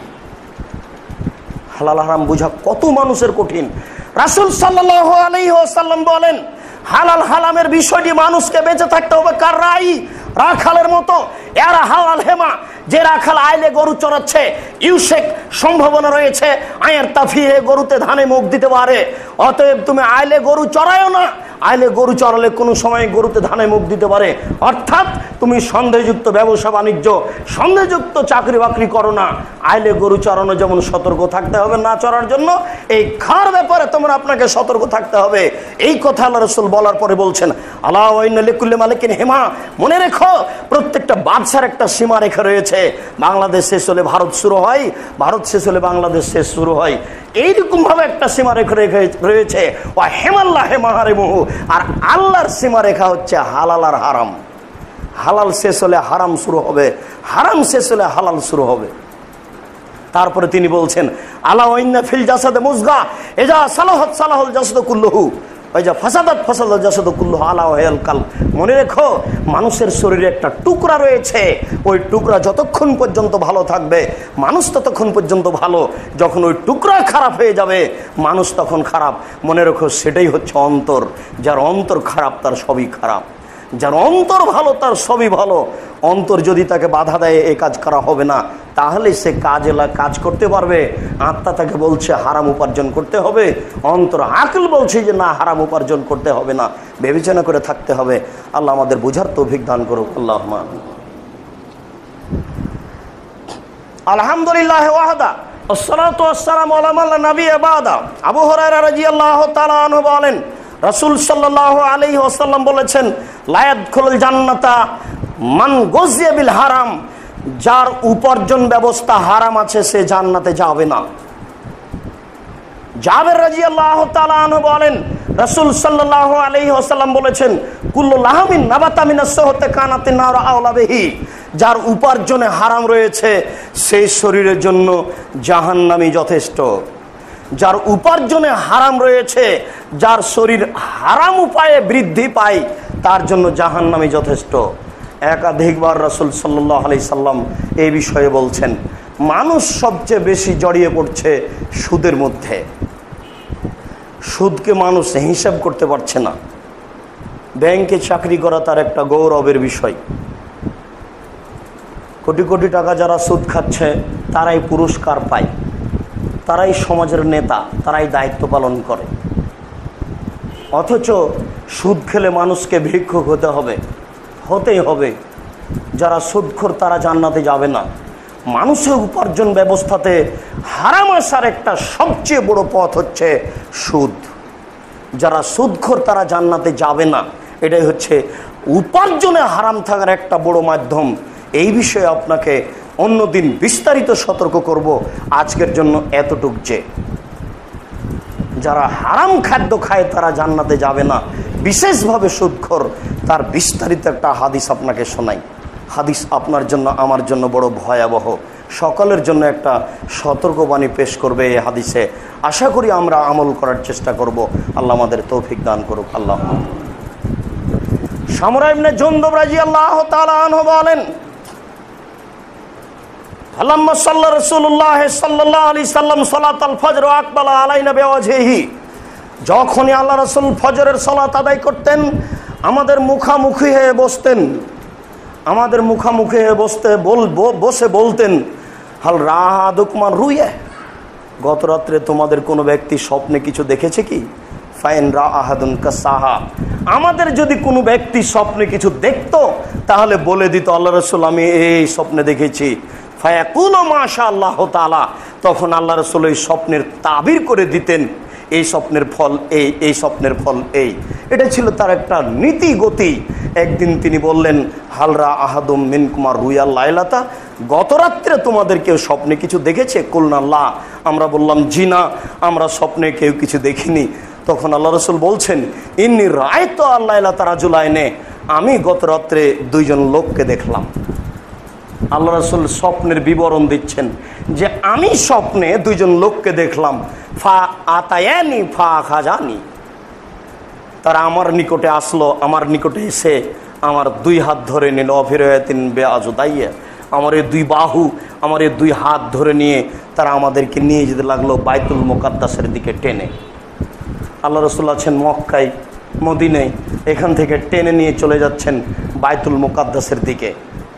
হালাল হারাম বোঝা কত মানুষের কঠিন। রাসূল সাল্লাল্লাহু আলাইহি ওয়াসাল্লাম বলেন হালাল হারামের বিষয়টি মানুষকে বেঁচে থাকতে হবে কার রাই, রাখালের মতো। এরা হালাল হেমা, যে রাখাল আইলে গরু চড়াচ্ছে, ইউসেক সম্ভাবনা রয়েছে আয়ের তাফিয়ে গরুতে ধানে মুখ দিতে পারে। অতএব তুমি আইলে গরু চড়ায়ও না, আইলে গরু চড়ালে কোনো সময় গরুতে ধানে মুখ দিতে পারে। অর্থাৎ তুমি সন্দেহযুক্ত ব্যবসা বাণিজ্য, সন্দেহযুক্ত চাকরি বাকরি করো না। আইলে গরু চড়ানো যেমন সতর্ক থাকতে হবে না চড়ার জন্য, এই খাওয়ার ব্যাপারে তোমরা আপনাকে সতর্ক থাকতে হবে। এই কথা আল্লাহ রাসূল বলার পরে বলছেন আলা ওয়া ইন্না লিকুল্লি মালিকিন হিমা, মনে রেখো প্রত্যেকটা বাদশার একটা সীমা রেখা রয়েছে। বাংলাদেশ শেষ হলে ভারত শুরু হয়, ভারত শেষ হলে বাংলাদেশ শেষ শুরু হয়। এইরকম ভাবে একটা সীমা রেখা রয়েছে। ওয়া হেমাল্লাহে মাহারিমুহু, আর আল্লাহর সীমা রেখা হচ্ছে হালাল আর হারাম। হালাল শেষ হলে হারাম শুরু হবে, হারাম শেষ হলে হালাল শুরু হবে। তারপরে তিনি বলছেন আলা ওয়া ইন্না ফিল জাসাদে মুজগা ইজা সালাহাত সালাহাল জাসাদু কুল্লুহু ওয়া ইজা ফাসাদাত ফাসাদাল জাসাদু কুল্লুহু আলা ওয়াল কালব। মনে রেখো মানুষের শরীরে একটা টুকরা রয়েছে, ওই টুকরা যতক্ষণ পর্যন্ত ভালো থাকবে মানুষ ততক্ষণ পর্যন্ত ভালো। যখন ওই টুকরা খারাপ হয়ে যাবে মানুষ তখন খারাপ। মনে রেখো সেটাই হচ্ছে অন্তর। যার অন্তর খারাপ তার সবই খারাপ, যার অন্তর ভালো তার সবই ভালো। অন্তর যদি তাকে বাধা দেয় এ কাজ করা হবে না, তাহলে সে কাজ করতে পারবে। আত্মা তাকে বলছে হারাম উপার্জন করতে হবে, অন্তর আকল বলছে যে না হারাম উপার্জন করতে হবে না। বিবেচনা করে থাকতে হবে। আল্লাহ আমাদের বুঝার তৌফিক দান করুক। আল্লাহুম্মা আলহামদুলিল্লাহ ওয়াহদা ওয়াসসালাতু ওয়াসসালামু আলা মান লা নাবিয়্যা বা'দা। আবু হুরায়রা রাদিয়াল্লাহু তাআলা আনহু বলেন রাসূল সাল্লাল্লাহু আলাইহি ওয়াসাল্লাম বলেছেন লা ইয়াদখুলুল জান্নাতা মান গুযিয়া বিল হারাম, যার উপার্জন ব্যবস্থা হারাম আছে সে জান্নাতে যাবে না। জাবের রাদিয়াল্লাহু তাআলা আনহু বলেন রাসূল সাল্লাল্লাহু আলাইহি ওয়াসাল্লাম বলেছেন কুল্লু লাহমিন নাবাতা মিনাস সাহতে কানাতিন নার আওলা বিহি, যার উপার্জনে হারাম রয়েছে সেই শরীরের জন্য জাহান্নামী যথেষ্ট। যার উপার্জনে হারাম রয়েছে, যার শরীর হারাম উপায়ে বৃদ্ধি পায় তার জন্য জাহান্নামী যথেষ্ট। একাধিকবার রাসূল সাল্লাল্লাহু আলাইহি সাল্লাম এই বিষয়ে বলছেন। মানুষ সবচেয়ে বেশি জড়িয়ে পড়ছে সুদের মধ্যে। সুদকে মানুষ হিসাব করতে পারছে না। ব্যাংকে চাকরি করা তার একটা গৌরবের বিষয়। কোটি কোটি টাকা যারা সুদ খাচ্ছে তারাই পুরস্কার পায়, তারাই সমাজের নেতা, তারাই দায়িত্ব পালন করে। অথচ সুদ খেলে মানুষকে ভিক্ষুক হতেই হবে। যারা সুদখোর তারা জান্নাতে যাবে না। মানুষের উপার্জন ব্যবস্থাতে হারাম আসার একটা সবচেয়ে বড় পথ হচ্ছে সুদ। যারা সুদখোর তারা জান্নাতে যাবে না। এটাই হচ্ছে উপার্জনে হারাম থাকার একটা বড় মাধ্যম। এই বিষয়ে আপনাকে অন্যদিন বিস্তারিত সতর্ক করব। আজকের জন্য এতটুক যে যারা হারাম খাদ্য খায় তারা জান্নাতে যাবে না, বিশেষভাবে সুদখোর, তার বিস্তারিত একটা হাদিস আপনাকে শোনাই। হাদিস আপনার জন্য আমার জন্য বড় ভয়াবহ, সকলের জন্য একটা সতর্কবাণী পেশ করবে এই হাদিসে। আশা করি আমরা আমল করার চেষ্টা করব। আল্লাহ আমাদের তৌফিক দান করুক। আল্লাহ। সামরা ইবনে জুনদুব রাদিয়াল্লাহু তাআলা আনহু বলেন ফালাম্মা সাল্লা রাসূলুল্লাহ সাল্লাল্লাহু আলাইহি সাল্লাম সালাতাল ফজর ওয়া আকবালা আলাইনা বিওয়াজহিহি, যখনই আল্লাহ রাসূল ফজরের সালাত আদায় করতেন আমাদের মুখামুখি হয়ে বসতেন। আমাদের মুখামুখি হয়ে বসে বলতেন হাল রাহাদুকুমান রুয়া, গত রাত্রে তোমাদের কোনো ব্যক্তি স্বপ্নে কিছু দেখেছে কি? ফাইন রা আহাদুন কাসাহা, আমাদের যদি কোনো ব্যক্তি স্বপ্নে কিছু দেখতো তাহলে বলে দিত আল্লাহ রাসূল আমি এই স্বপ্নে দেখেছি। ফায়াকুলু মাশাআল্লাহ তাআলা, তখন আল্লাহ রাসূল এই স্বপ্নের তাবির করে দিতেন এই স্বপ্নের ফল এই, এই স্বপ্নের ফল এই। এটা ছিল তার একটা নীতি গতি। একদিন তিনি বললেন হালরা আহাদুম মিনকুমার রুয়াল লাইলাতা, গত রাত্রে তোমাদের কেউ স্বপ্নে কিছু দেখেছে? কুলনা লা, আমরা বললাম জি না, আমরা স্বপ্নে কেউ কিছু দেখিনি। তখন আল্লাহ রাসূল বলছেন ইন্নী রাআইতু আল-লাইলাতা রাজুলাইনে, আমি গত রাত্রে দুইজন লোককে দেখলাম। আল্লাহ রাসূল স্বপ্নের বিবরণ দিচ্ছেন যে আমি স্বপ্নে দুইজন লোককে দেখলাম। ফা আতায়ানি ফা খাজানি, তারা আমার নিকটে আসলো, আমার নিকটে এসে আমার দুই হাত ধরে নিল। অফিরায়াতিন বেআজুদাইয়া, আমার এই দুই বাহু, আমার এই দুই হাত ধরে নিয়ে তারা আমাদেরকে নিয়ে যেতে লাগলো বাইতুল মুকাদ্দাসের দিকে টেনে। আল্লাহ রাসূল আছেন মক্কায়, মদিনায়, এখান থেকে টেনে নিয়ে চলে যাচ্ছেন বাইতুল মুকাদ্দাসের দিকে।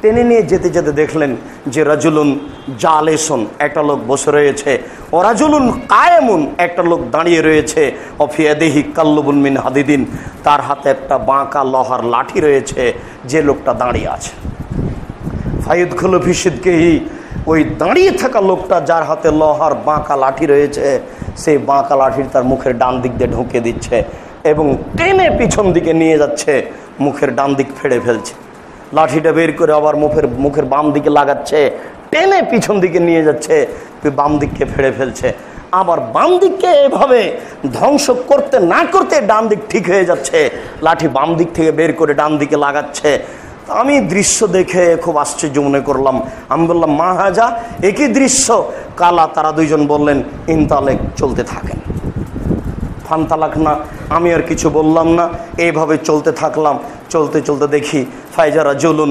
টেনে নিয়ে যেতে যেতে দেখলেন যে রাজুলুন জালেসুন, একটা লোক বসে রয়েছে, ও রাজুলুন কায়েমুন, একটা লোক দাঁড়িয়ে রয়েছে, অফিয়াদেহি কাল্লুবুন মিন হাদিদিন, তার হাতে একটা বাঁকা লোহার লাঠি রয়েছে, যে লোকটা দাঁড়িয়ে আছে। ফাইদ খুলো ফিসিদকেহি, ওই দাঁড়িয়ে থাকা লোকটা যার হাতে লোহার বাঁকা লাঠি রয়েছে, সেই বাঁকা লাঠির তার মুখের ডান দিক দিয়ে ঢুকে দিচ্ছে এবং টেনে পিছন দিকে নিয়ে যাচ্ছে, মুখের ডান দিক ফেড়ে ফেলছে। লাঠিটা বের করে আবার মুখের বাম দিকে লাগাচ্ছে, টেনে পিছন দিকে নিয়ে যাচ্ছে, বাম দিককে ফেড়ে ফেলছে। আবার বাম দিককে এভাবে ধ্বংস করতে না করতে ডান দিক ঠিক হয়ে যাচ্ছে, লাঠি বাম দিক থেকে বের করে ডান দিকে লাগাচ্ছে। আমি দৃশ্য দেখে খুব আশ্চর্য মনে করলাম। আমি বললাম, মা হাজা, একই দৃশ্য। কালা, তারা দুইজন বললেন, ইনতালেক, চলতে থাকেন। ফান্তালাক না, আমি আর কিছু বললাম না, এইভাবে চলতে থাকলাম। চলতে চলতে দেখি ফাইজা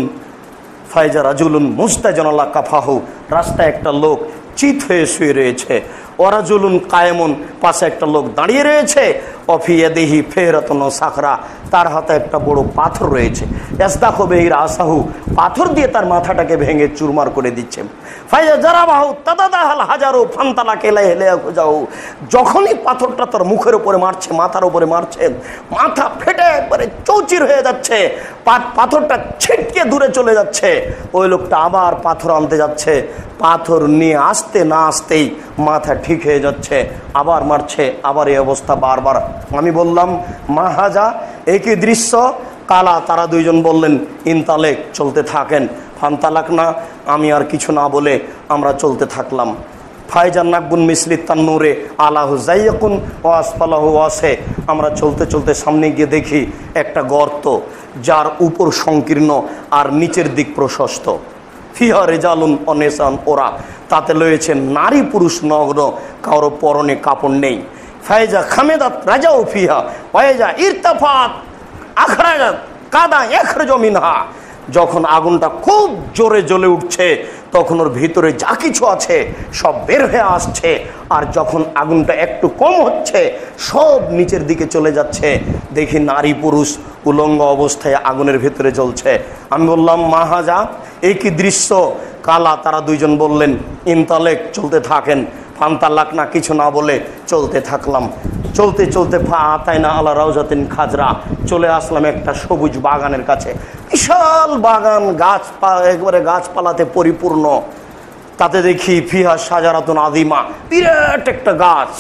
রাজুলুন মুস্তাজানাল্লাহ কাফাহু, রাস্তায় একটা লোক চিত হয়ে শুয়ে রয়েছে। ওরাজুলুন কায়েমুন, পাশে একটা লোক দাঁড়িয়ে রয়েছে। অফিয়াদেহি ফেরাতুন সাখরা, তার হাতে একটা বড় পাথর রয়েছে। ইয়াসদাখু বিহি রাসাহু, পাথর দিয়ে তার মাথাটাকে ভেঙে চুরমার করে দিচ্ছে। ফাইজা জারাবাহু তাদাদাহাল হাজারু ফান্তালাকা ইলাইহি যাও, যখনই পাথরটা তার মুখের উপরে মারছে, মাথার উপরে মারছে, মাথা ফেটে একবারে চৌচির হয়ে যাচ্ছে, পাথরটা ছিটকে দূরে চলে যাচ্ছে। ওই লোকটা আবার পাথর আনতে যাচ্ছে, পাথর নিয়ে আসতে না আসতেই মাথা ঠিক হয়ে যাচ্ছে, আবার মারছে, আবার এই অবস্থা বারবার। আমি বললাম, মা হাজা, একই দৃশ্য। কালা, তারা দুইজন বললেন, ইনতালেক, চলতে থাকেন। ফান্তালাক না, আমি আর কিছু না বলে আমরা চলতে থাকলাম। ফাইজান নাকবুন মিসলি তান্নুরে আলাহু জাইয়াকুন ও আসফালাহু ওয়াসে, আমরা চলতে চলতে সামনে গিয়ে দেখি একটা গর্ত, যার উপর সংকীর্ণ আর নিচের দিক প্রশস্ত। ফিহা রেজালুন অনেসান, ওরা তাতে রয়েছে নারী পুরুষ নগ্ন, কারো পরনে কাপড় নেই। ফাইজা খামেদাত রাজাও ফিহা ওয়াইজা ইরতাফাত আখরাজাত কাদা ইয়াখরুজু মিনহা, যখন আগুনটা খুব জোরে জ্বলে উঠছে, তখন ওর ভিতরে যা কিছু আছে সব বের হয়ে আসছে, আর যখন আগুনটা একটু কম হচ্ছে, সব নিচের দিকে চলে যাচ্ছে। দেখি নারী পুরুষ উলঙ্গ অবস্থায় আগুনের ভিতরে জ্বলছে। আমি বললাম, মা হাজা, একই দৃশ্য। কালা, তারা দুইজন বললেন, ইনতালেক, চলতে থাকেন। ফান্তালাক না, কিছু না বলে চলতে থাকলাম। চলতে চলতে আতাইনা আলা রাউজাতিন খাজরা, চলে আসলাম একটা সবুজ বাগানের কাছে। বিশাল বাগান, একবারে গাছপালাতে পরিপূর্ণ। তাতে দেখি ফিহা সাজারাতুন আযীমা, বিরাট একটা গাছ।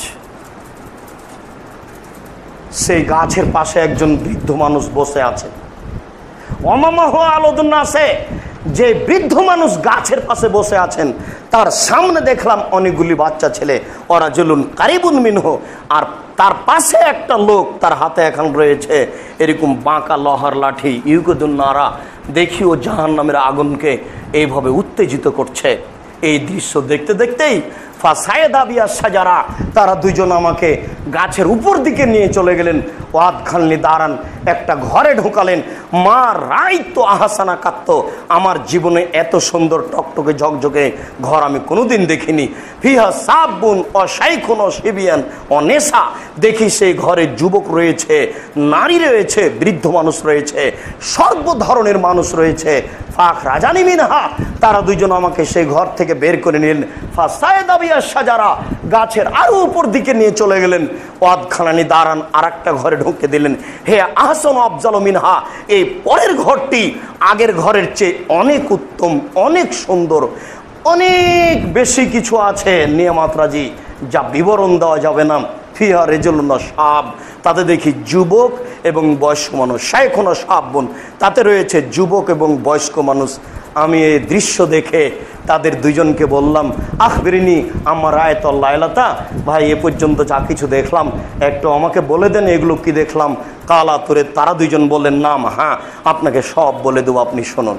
সেই গাছের পাশে একজন বৃদ্ধ মানুষ বসে আছে। অমামাহ আলোদন আছে, যে বৃদ্ধ মানুষ গাছের পাশে বসে আছেন, তার সামনে দেখলাম অনেকগুলি বাচ্চা ছেলে। ওরা জুলুন কারিবুন মিনহু, আর তার পাশে একটা লোক, তার হাতে এখন রয়েছে এরকম বাঁকা লোহার লাঠি। ইউকুদুন নারা, দেখি ও জাহান্নামের আগুনকে এইভাবে উত্তেজিত করছে। এই দৃশ্য দেখতে দেখতেই ফাসায়দাবিয়া সাজারা, তারা দুইজন আমাকে গাছের উপর দিকে নিয়ে চলে গেলেন। ওয়াদ খানলি দাঁড়ান, একটা ঘরে ঢোকালেন। মা রাই তো আহাসানা কাত্ত, আমার জীবনে এত সুন্দর টকটকে ঝকঝকে ঘর আমি কোনোদিন দেখিনি। ফিহা সাবুন ও শাইখুন ও শিবিয়ান ও নেশা, দেখি সেই ঘরে যুবক রয়েছে, নারী রয়েছে, বৃদ্ধ মানুষ রয়েছে, সর্ব ধরনের মানুষ রয়েছে। ফাখ রাজানি মিনহা, তারা দুইজন আমাকে সেই ঘর থেকে বের করে নিলেন। ফাসায়দাবিয়া সাজারা, গাছের আরো উপর দিকে নিয়ে চলে গেলেন। ওয়াদ খানানি দাঁড়ান, আর একটা ঘরে ঢুকে দিলেন। হে আহসান আফজাল মিনহা, এই পরের ঘরটি আগের ঘরের চেয়ে অনেক উত্তম, অনেক সুন্দর, অনেক বেশি কিছু আছে নিয়ামতরাজি, যা বিবরণ দেওয়া যাবে না। ফিহা রেজুলুন শাব, তাতে দেখি যুবক এবং বয়স্ক মানুষ। শাইখুন শাবুন, তাতে রয়েছে যুবক এবং বয়স্ক মানুষ। আমি এই দৃশ্য দেখে তাদের দুইজনকে বললাম, আখবিরিনি আমার রায়তুল লাইলাতা, ভাই এ পর্যন্ত যা কিছু দেখলাম একটু আমাকে বলে দেন, এগুলো কি দেখলাম। কালা তোরে, তারা দুইজন বললেন, নাম, হ্যাঁ আপনাকে সব বলে দেবো, আপনি শুনুন।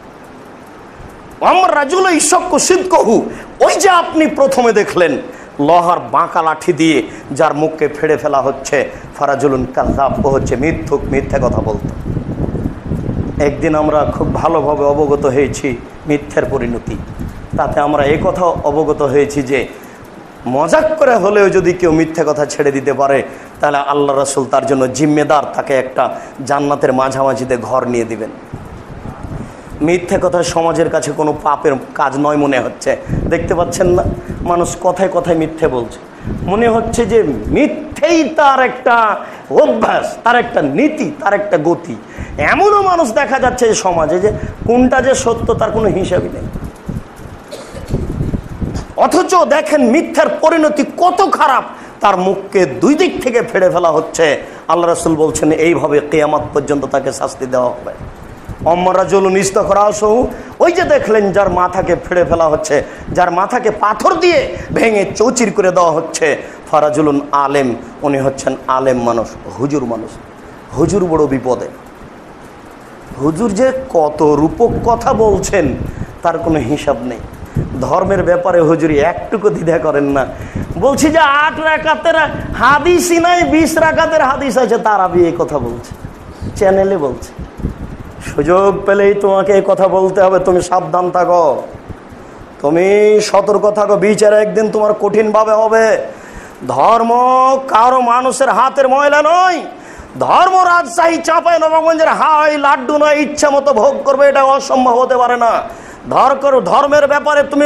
আমার রাজুল ইশক্কু সিদকহু, ওই যে আপনি প্রথমে দেখলেন লোহার বাঁকা লাঠি দিয়ে যার মুখকে ফেড়ে ফেলা হচ্ছে, ফারাজুলুন কাযযাব, ও হচ্ছে মিথ্যুক, মিথ্যা কথা বলতো। একদিন আমরা খুব ভালোভাবে অবগত হয়েছি মিথ্যার পরিণতি। তাতে আমরা এই কথা অবগত হয়েছি যে মজাক করে হলেও যদি কেউ মিথ্যা কথা ছেড়ে দিতে পারে, তাহলে আল্লাহ রাসূল তার জন্য জিম্মেদার, তাকে একটা জান্নাতের মাঝামাঝিতে ঘর নিয়ে দিবেন। মিথ্যে কথা সমাজের কাছে কোনো পাপের কাজ নয় মনে হচ্ছে। দেখতে পাচ্ছেন না, মানুষ কথায় কথায় মিথ্যে বলছে, মনে হচ্ছে যে মিথ্যেই তার একটা অভ্যাস, তার একটা নীতি, তার একটা গতি। এমনও মানুষ দেখা যাচ্ছে সমাজে যে কোনটা যে সত্য তার কোনো হিসাবই নেই। অথচ দেখেন মিথ্যার পরিণতি কত খারাপ, তার মুখকে দুই দিক থেকে ফেড়ে ফেলা হচ্ছে। আল্লাহ রাসূল বলছেন এইভাবে কিয়ামত পর্যন্ত তাকে শাস্তি দেওয়া হবে। অমরাজুলুন ইস্তাখরাসহু, ওই যে দেখলেন যার মাথাকে ফেড়ে ফেলা হচ্ছে, যার মাথাকে পাথর দিয়ে ভেঙে চৌচির করে দেওয়া হচ্ছে, ফারাজুলুন আলেম, উনি হচ্ছেন আলেম মানুষ, হুজুর মানুষ। হুজুর বড় বিপদে। হুজুর যে কত রূপক কথা বলছেন তার কোনো হিসাব নেই। ধর্মের ব্যাপারে হুজুরি একটুকু দ্বিধা করেন না। বলছি যে 8 রাকাতের হাদিসই নাই, 20 রাকাতের হাদিস আছে, তারা এই কথা বলছে, চ্যানেলে বলছে। সুযোগ পেলেই তোমাকে এই কথা বলতে হবে। তুমি সাবধান থাকো, তুমি সতর্ক থাকো, বিচার একদিন তোমার কঠিনভাবে হবে। ধর্ম কারো মানুষের হাতের ময়লা নয়। ধর্ম রাজশাহী চাঁপাই নবাবগঞ্জের হাই লাড্ডু নয়, ইচ্ছা মতো ভোগ করবে, এটা অসম্ভব হতে পারে না। ধর্মের ব্যাপারে তুমি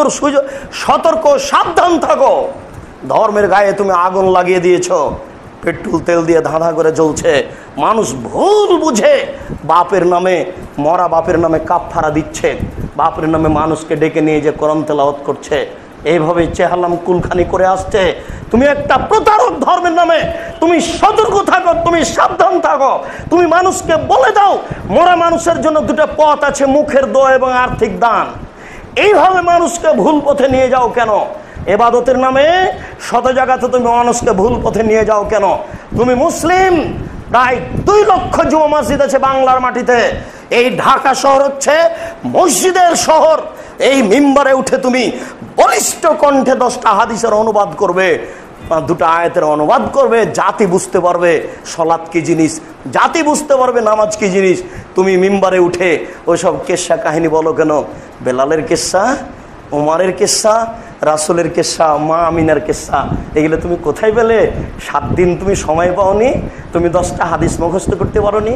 সতর্ক সাবধান থাকো। ধর্মের গায়ে তুমি আগুন লাগিয়ে দিয়েছো, পেট্রোল তেল দিয়ে ধাঁধা করে জ্বলছে। মানুষ ভুল বুঝে বাপের নামে, মরা বাপের নামে কাফারা দিচ্ছে, বাপের নামে মানুষকে ডেকে নিয়ে যে কোরআন তেলাওয়াত করছে, এইভাবে চেহালাম কুলখানি করে আসছে। তুমি একটা প্রতারক ধর্মের নামে, তুমি সতর্ক থাকো, তুমি সাবধান থাকো। তুমি মানুষকে বলে দাও মরা মানুষের জন্য 2টা পথ আছে, মুখের দোয়া এবং আর্থিক দান। এইভাবে মানুষকে ভুল পথে নিয়ে যাও কেন? ইবাদতের নামে শত জায়গাতে তুমি মানুষকে ভুল পথে নিয়ে যাও কেন? তুমি মুসলিম, প্রায় 2 লক্ষ জুমা মসজিদ আছে বাংলার মাটিতে। এই ঢাকা শহর হচ্ছে মসজিদের শহর। এই মিম্বারে উঠে তুমি বলিষ্ঠ কণ্ঠে 10টা হাদিসের অনুবাদ করবে, 2টা আয়াতের অনুবাদ করবে, জাতি বুঝতে পারবে সলাৎ কি জিনিস, জাতি বুঝতে পারবে নামাজ কি জিনিস। তুমি মিম্বারে উঠে ওইসব কেসা কাহিনী বলো কেন? বেলালের কেসা, উমারের কেসা, রাসূলের কেসা, মা আমিনার কেসা, এগুলো তুমি কোথায় পেলে? 7 দিন তুমি সময় পাওনি? তুমি 10টা হাদিস মুখস্থ করতে পারোনি?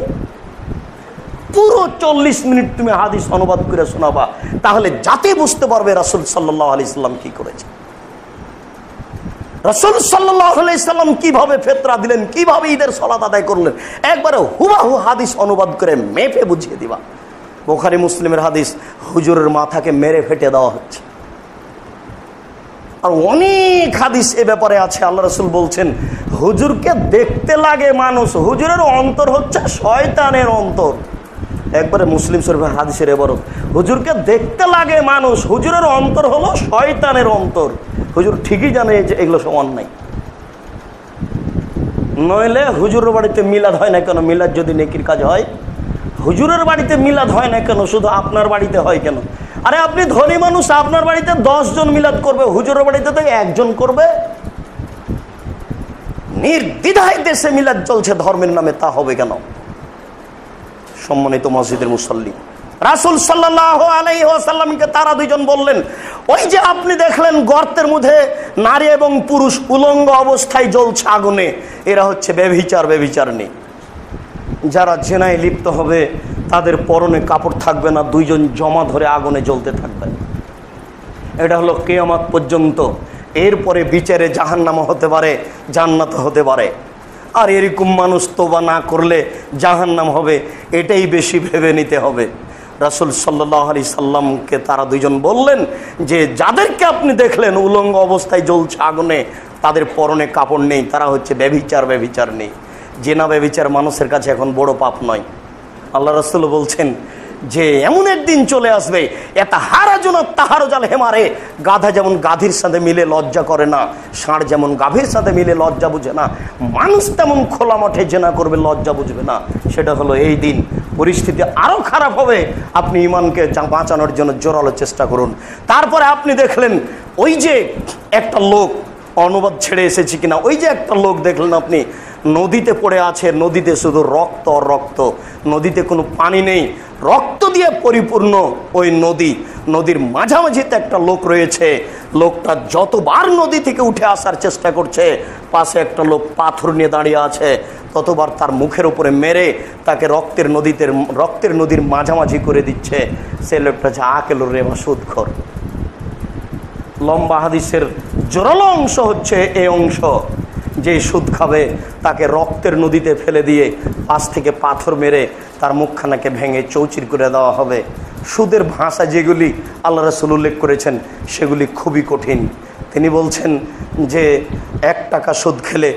পুরো 40 মিনিট তুমি হাদিস অনুবাদ করে শোনাবা, তাহলে জাতি বুঝতে পারবে রাসূল সাল্লাল্লাহু আলাইহি সাল্লাম কি করেছে, রাসূল সাল্লাল্লাহু আলাইহি সাল্লাম কিভাবে ফিতরা দিলেন, কিভাবে ঈদের সালাত আদায় করলেন। একবারে হুবহু হাদিস অনুবাদ করে মেপে বুঝিয়ে দিবা। বুখারী মুসলিমের হাদিস, হুজুরের মাথাকে মেরে ফেটে দেওয়া হচ্ছে। আর অনেক হাদিস এ ব্যাপারে আছে। আল্লাহ রাসূল বলছেন হুজুরকে দেখতে লাগে মানুষ, হুজুরের অন্তর হচ্ছে শয়তানের অন্তর। একবারে মুসলিম শরীফের হাদিসের এবারত, হুজুরকে দেখতে লাগে মানুষ, হুজুরের অন্তর হলো শয়তানের অন্তর। হুজুর ঠিকই জানে যে এগুলো সমান নাই। নইলে হুজুরের বাড়িতে মিলাদ হয় না কেন? মিলাদ যদি নেকির কাজ হয়, হুজুরের বাড়িতে মিলাদ হয় না কেন? শুধু আপনার বাড়িতে হয় কেন? আরে আপনি ধনী মানুষ, আপনার বাড়িতে 10 জন মিলাদ করবে, হুজুরের বাড়িতে তো 1 জন করবে। নির্দ্বিধায় দেশে মিলাদ চলছে ধর্মের নামে, তা হবে কেন? সম্মানিত মসজিদের মুসল্লি, রাসূল সাল্লাল্লাহু আলাইহি ওয়াসাল্লামকে তারা 2 জন বললেন, ওই যে আপনি দেখলেন গর্তের মধ্যে নারী এবং পুরুষ উলঙ্গ অবস্থায় জ্বলছে আগুনে, এরা হচ্ছে ব্যভিচারিণী। যারা জেনায় লিপ্ত হবে তাদের পরনে কাপড় থাকবে না, 2 জন জমা ধরে আগুনে জ্বলতে থাকবে। এটা হলো কিয়ামত পর্যন্ত। এরপরে বিচারে জাহান্নাম হতে পারে, জান্নাত হতে পারে। আর এরকম মানুষ তোবা না করলে জাহান্নাম হবে, এটাই বেশি ভেবে নিতে হবে। রাসূল সাল্লাল্লাহু আলাইহি সাল্লামকে তারা 2 জন বললেন যে যাদেরকে আপনি দেখলেন উলঙ্গ অবস্থায় জ্বলছে আগুনে, তাদের পরনে কাপড় নেই, তারা হচ্ছে ব্যভিচারিণী। জেনা ব্যভিচার মানুষের কাছে এখন বড় পাপ নয়। আল্লাহ রাসূল বলছেন যে এমন একদিন চলে আসবে, এটা হারাজুনা তাহারুজাল হেমারে, গাধা যেমন গাধীর সাথে মিলে লজ্জা করে না, ষাঁড় যেমন গাভীর সাথে মিলে লজ্জা বুঝে না, মানুষ তেমন খোলা মাঠে জেনা করবে, লজ্জা বুঝবে না। সেটা হলো এই দিন। পরিস্থিতি আরো খারাপ হবে। আপনি ইমানকে বাঁচানোর জন্য জোরালো চেষ্টা করুন। তারপরে আপনি দেখলেন ওই যে একটা লোক, অনুবাদ ছেড়ে এসেছি কিনা, ওই যে একটা লোক দেখলেন আপনি নদীতে পড়ে আছে, নদীতে শুধু রক্ত আর রক্ত, নদীতে কোনো পানি নেই, রক্ত দিয়ে পরিপূর্ণ ওই নদী। নদীর মাঝামাঝিতে একটা লোক রয়েছে, লোকটা যতবার নদী থেকে উঠে আসার চেষ্টা করছে, পাশে একটা লোক পাথর নিয়ে দাঁড়িয়ে আছে, ততবার তার মুখের উপরে মেরে তাকে রক্তের নদীর মাঝামাঝি করে দিচ্ছে। সে লোকটা হচ্ছে আকেলুর রেবা, সুদখোর। লম্বা হাদিসের জোরালো অংশ হচ্ছে এই অংশ, যে সুদ খাবে তাকে রক্তের নদীতে ফেলে দিয়ে পাশ থেকে পাথর মেরে তার মুখখানাকে ভেঙে চৌচির করে দেওয়া হবে। সুদের ভাষা যেগুলি আল্লাহ রাসূল উল্লেখ করেছেন সেগুলি খুবই কঠিন। তিনি বলছেন যে 1 টাকা সুদ খেলে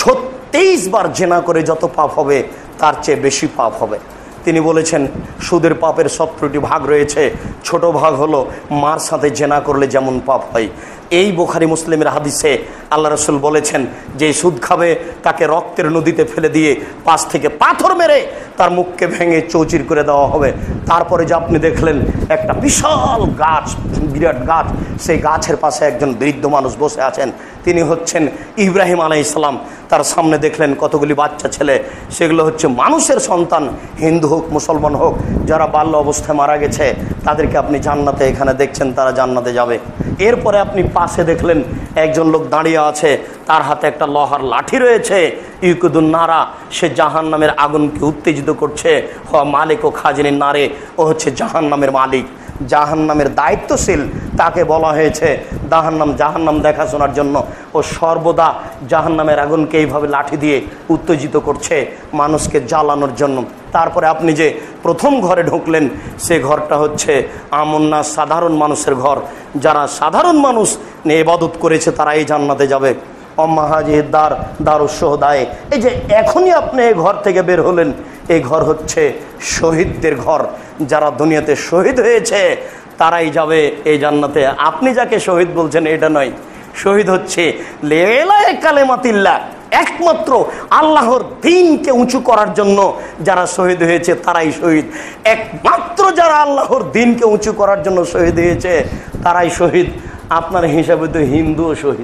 36 বার জেনা করে যত পাপ হবে তার চেয়ে বেশি পাপ হবে। তিনি বলেছেন সুদের পাপের 70টি ভাগ রয়েছে। ছোট ভাগ হলো মার সাথে জেনা করলে যেমন পাপ হয়। এই বুখারী মুসলিমের হাদিসে আল্লাহ রাসূল বলেছেন যে সুদ খাবে তাকে রক্তের নদীতে ফেলে দিয়ে পাশ থেকে পাথর মেরে তার মুখকে ভেঙে চৌচির করে দেওয়া হবে। তারপরে যে আপনি দেখলেন একটা বিশাল গাছ, বিরাট গাছ, সেই গাছের পাশে একজন বৃদ্ধ মানুষ বসে আছেন। তিনি হচ্ছেন ইব্রাহিম আলাইহিস সালাম। তার সামনে দেখলেন কতগুলি বাচ্চা ছেলে, সেগুলো হচ্ছে মানুষের সন্তান, হিন্দু হোক মুসলমান হোক, যারা বাল্য অবস্থায় মারা গেছে তাদেরকে আপনি জান্নাতে এখানে দেখছেন, তারা জান্নাতে যাবে। এরপরে আপনি পাশে দেখলেন একজন লোক দাঁড়িয়ে আছে, তার হাতে একটা লোহার লাঠি রয়েছে, ইউকুদুন নারা, সে জাহান্নামের আগুনকে উত্তেজিত করছে। মালিক ও খাজিনের নারে, ও হচ্ছে জাহান্নামের মালিক, জাহান্নামের দায়িত্বশীল। তাকে বলা হয়েছে জাহান্নাম দেখাশোনার জন্য। ও সর্বদা জাহান্নামের আগুনকে এইভাবে লাঠি দিয়ে উত্তেজিত করছে মানুষকে জ্বালানোর জন্য। তারপরে আপনি যে প্রথম ঘরে ঢুকলেন, সে ঘরটা হচ্ছে আমন্না, সাধারণ মানুষের ঘর। যারা সাধারণ মানুষ ইবাদত করেছে তারা এই জান্নাতে যাবে। অম্মাহাজির দারুস সোহদায়ে, এই যে এখনই আপনি এই ঘর থেকে বের হলেন, এই ঘর হচ্ছে শহীদদের ঘর। যারা দুনিয়াতে শহীদ হয়েছে তারাই যাবে এই জান্নাতে। আপনি যাকে শহীদ বলছেন এটা নয়, শহীদ হচ্ছে লেলায়ে কালেমাতিল্লাহ, একমাত্র আল্লাহর দ্বীনকে উঁচু করার জন্য যারা শহীদ হয়েছে তারাই শহীদ। একমাত্র যারা আল্লাহর দ্বীনকে উঁচু করার জন্য শহীদ হয়েছে তারাই শহীদ। আপনার হিসাবে তো হিন্দুও শহীদ,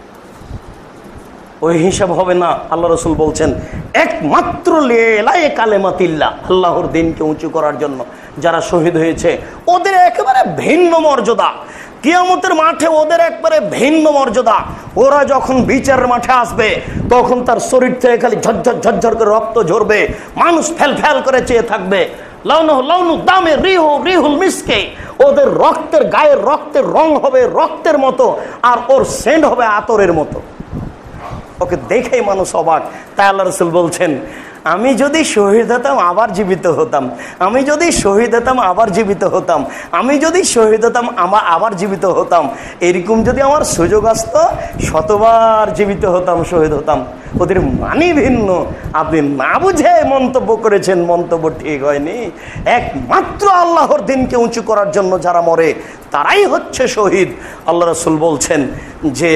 ওই হিসাব হবে না। আল্লাহ রাসূল বলছেন একমাত্র লেলায়ে কালেমাতিল্লাহ, আল্লাহর দ্বীনকে উঁচু করার জন্য যারা শহীদ হয়েছে ওদের একেবারে ভিন্ন মর্যাদা। কিয়ামতের মাঠে ওদের একবারে ভিন্ন মর্যাদা। ওরা যখন বিচারের মাঠে আসবে তখন তার শরীর থেকে খালি ঝরঝর করে রক্ত ঝরবে, মানুষ ফেল ফেল করে চেয়ে থাকবে। লাউনু দামে রিহুল মিসকে, ওদের রক্তের গায়ের রক্তের রং হবে রক্তের মতো, আর ওর সেন্ট হবে আতরের মতো। ওকে দেখেই মানুষ অবাক। তাই আল্লাহ রাসূল বলছেন আমি যদি শহীদ হতাম আবার জীবিত হতাম, আমি যদি শহীদ হতাম আবার জীবিত হতাম, আমি যদি শহীদ হতাম আবার জীবিত হতাম। এরকম যদি আমার সুযোগ আসতো শতবার জীবিত হতাম, শহীদ হতাম। ওদের মানি ভিন্ন। আপনি না বুঝে মন্তব্য করেছেন, মন্তব্য ঠিক হয়নি। একমাত্র আল্লাহর দ্বীনকে উঁচু করার জন্য যারা মরে তারাই হচ্ছে শহীদ। আল্লাহ রাসূল বলছেন যে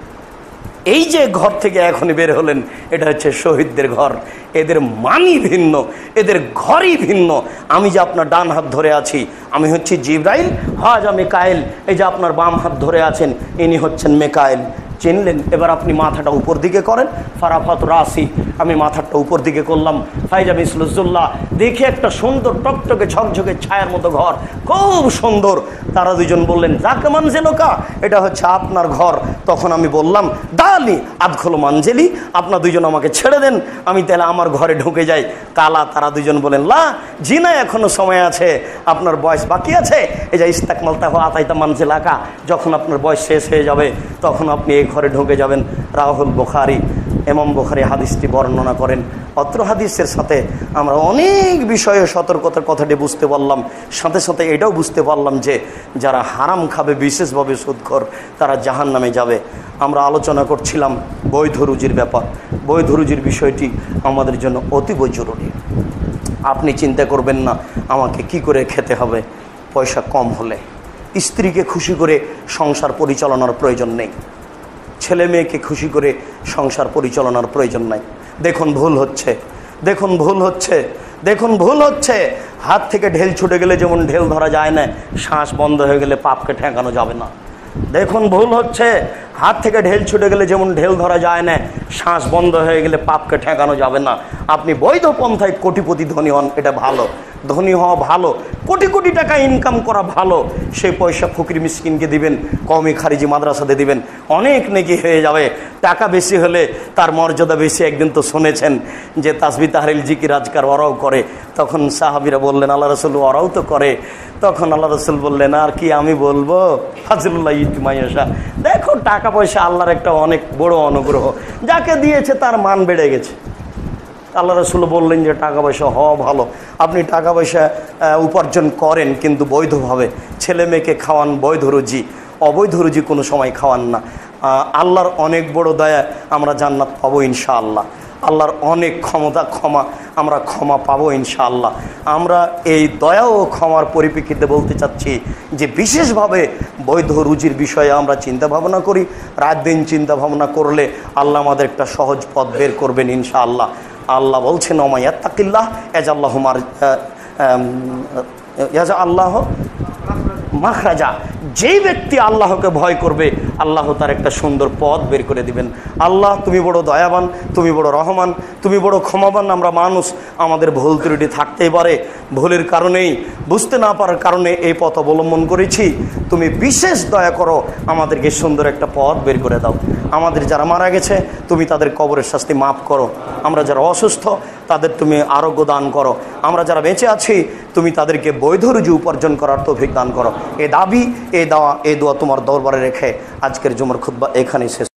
এই যে ঘর থেকে এখনই বের হলেন, এটা হচ্ছে শহীদদের ঘর। এদের মানি ভিন্ন, এদের ঘরই ভিন্ন। আমি যে আপনার ডান হাত ধরে আছি, আমি হচ্ছি জিবরাইল, হাজা মিকাইল। এই যে আপনার বাম হাত ধরে আছেন, ইনি হচ্ছেন মিকাইল। চিনলেন? এবার আপনি মাথাটা উপর দিকে করেন। ফারাফাত রাসি, আমি মাথাটা উপর দিকে করলাম। ফাইজা মিসলুজুল্লাহ, দেখে একটা সুন্দর টকটকে ঝকঝকে ছায়ার মতো ঘর, খুব সুন্দর। তারা দুজন বললেন যাকে মানজেলোকা, এটা হচ্ছে আপনার ঘর। তখন আমি বললাম দালি আদখলো মানজেলি, আপনার দুজন আমাকে ছেড়ে দেন, আমি তাহলে আমার ঘরে ঢুকে যাই। তারা দুজন বলেন লা জিনা, এখনো সময় আছে, আপনার বয়স বাকি আছে। এই যে ইস্তাকমালতা আতাইতা মানজেলাকা, যখন আপনার বয়স শেষ হয়ে যাবে তখন আপনি এই ঘরে ঢুকে যাবেন। রাহুল বুখারী, ইমাম বুখারী হাদিসটি বর্ণনা করেন। অত্র হাদিসের সাথে আমরা অনেক বিষয়ে সতর্কতার কথাটি বুঝতে পারলাম। সাথে সাথে এটাও বুঝতে পারলাম যে যারা হারাম খাবে, বিশেষভাবে সুদখোর, তারা জাহান্নামে যাবে। আমরা আলোচনা করছিলাম বৈধ রুজির ব্যাপার। বৈধ রুজির বিষয়টি আমাদের জন্য অতীব জরুরি। আপনি চিন্তা করবেন না আমাকে কি করে খেতে হবে। পয়সা কম হলে স্ত্রীকে খুশি করে সংসার পরিচালনার প্রয়োজন নেই, ছেলে মেয়েকে খুশি করে সংসার পরিচালনার প্রয়োজন নাই। দেখুন ভুল হচ্ছে, দেখুন ভুল হচ্ছে, দেখুন ভুল হচ্ছে। হাত থেকে ঢেল ছুটে গেলে যেমন ঢেল ধরা যায় না, শ্বাস বন্ধ হয়ে গেলে পাপকে ঠেকানো যাবে না। দেখুন ভুল হচ্ছে, হাত থেকে ঢেল ছুটে গেলে যেমন ঢেল ধরা যায় না, শ্বাস বন্ধ হয়ে গেলে পাপকে ঠেকানো যাবে না। আপনি বৈধ পন্থায় কোটিপতি ধনী হন, এটা ভালো। ধনী হওয়া ভালো, কোটি কোটি টাকা ইনকাম করা ভালো। সেই পয়সা ফকির মিসকিনকে দিবেন, কওমি খারিজি মাদ্রাসাতে দিবেন, অনেক নেকি হয়ে যাবে। টাকা বেশি হলে তার মর্যাদা বেশি। একদিন তো শুনেছেন যে তাসবিহ তাহলিল জিকির আজকার ওরাও করে। তখন সাহাবীরা বললেন, আল্লাহ রাসূল ওরাও তো করে। তখন আল্লাহ রাসূল বললেন, আর কি আমি বলবো, ফাজলুল্লাহ ইউতিমাইয়াশা। দেখো টাকা পয়সা আল্লাহর একটা অনেক বড় অনুগ্রহ, যাকে দিয়েছে তার মান বেড়ে গেছে। আল্লাহ রাসূল বললেন যে টাকা পয়সা হওয়া ভালো, আপনি টাকা পয়সা উপার্জন করেন কিন্তু বৈধভাবে, ছেলে মেয়েকে খাওয়ান, বৈধ রুজি, অবৈধ রুজি কোনো সময় খাওয়ান না। আল্লাহর অনেক বড় দয়া, আমরা জান্নাত পাবো ইনশাআল্লাহ। আল্লাহর অনেক ক্ষমতা, আমরা ক্ষমা পাবো ইনশাআল্লাহ। আমরা এই দয়া ও ক্ষমার পরিপ্রেক্ষিতে বলতে চাচ্ছি যে বিশেষভাবে বৈধ রুজির বিষয়ে আমরা চিন্তা ভাবনা করি। রাত দিন চিন্তা ভাবনা করলে আল্লাহ আমাদের একটা সহজ পথ বের করবেন ইনশাআল্লাহ। আল্লাহ বলছেন, ওয়া ইয়াত্তাকিল্লাহ ইয়াজআল্লাহু আল্লাহ মাখরাজা। যেই ব্যক্তি আল্লাহকে ভয় করবে, আল্লাহ তার একটা সুন্দর পথ বের করে দিবেন। আল্লাহ তুমি বড় দয়াবান, তুমি বড় রহমান, তুমি বড় ক্ষমাবান। আমরা মানুষ, আমাদের ভুল ত্রুটি থাকতেই পারে। ভুলের কারণেই, বুঝতে না পারার কারণে এই পথ অবলম্বন করেছি। তুমি বিশেষ দয়া করো, আমাদেরকে সুন্দর একটা পথ বের করে দাও। আমাদের যারা মারা গেছে, তুমি তাদের কবরের শাস্তি মাফ করো। আমরা যারা অসুস্থ, তাদের তুমি আরোগ্য দান করো। আমরা যারা বেঁচে আছি, তুমি তাদেরকে বৈধ রুজি উপার্জন করার তৌফিক দান করো। এ দাবি, এ দোয়া তোমার দরবারে রেখে আজকের জুমার খুতবা এখানেই শেষ।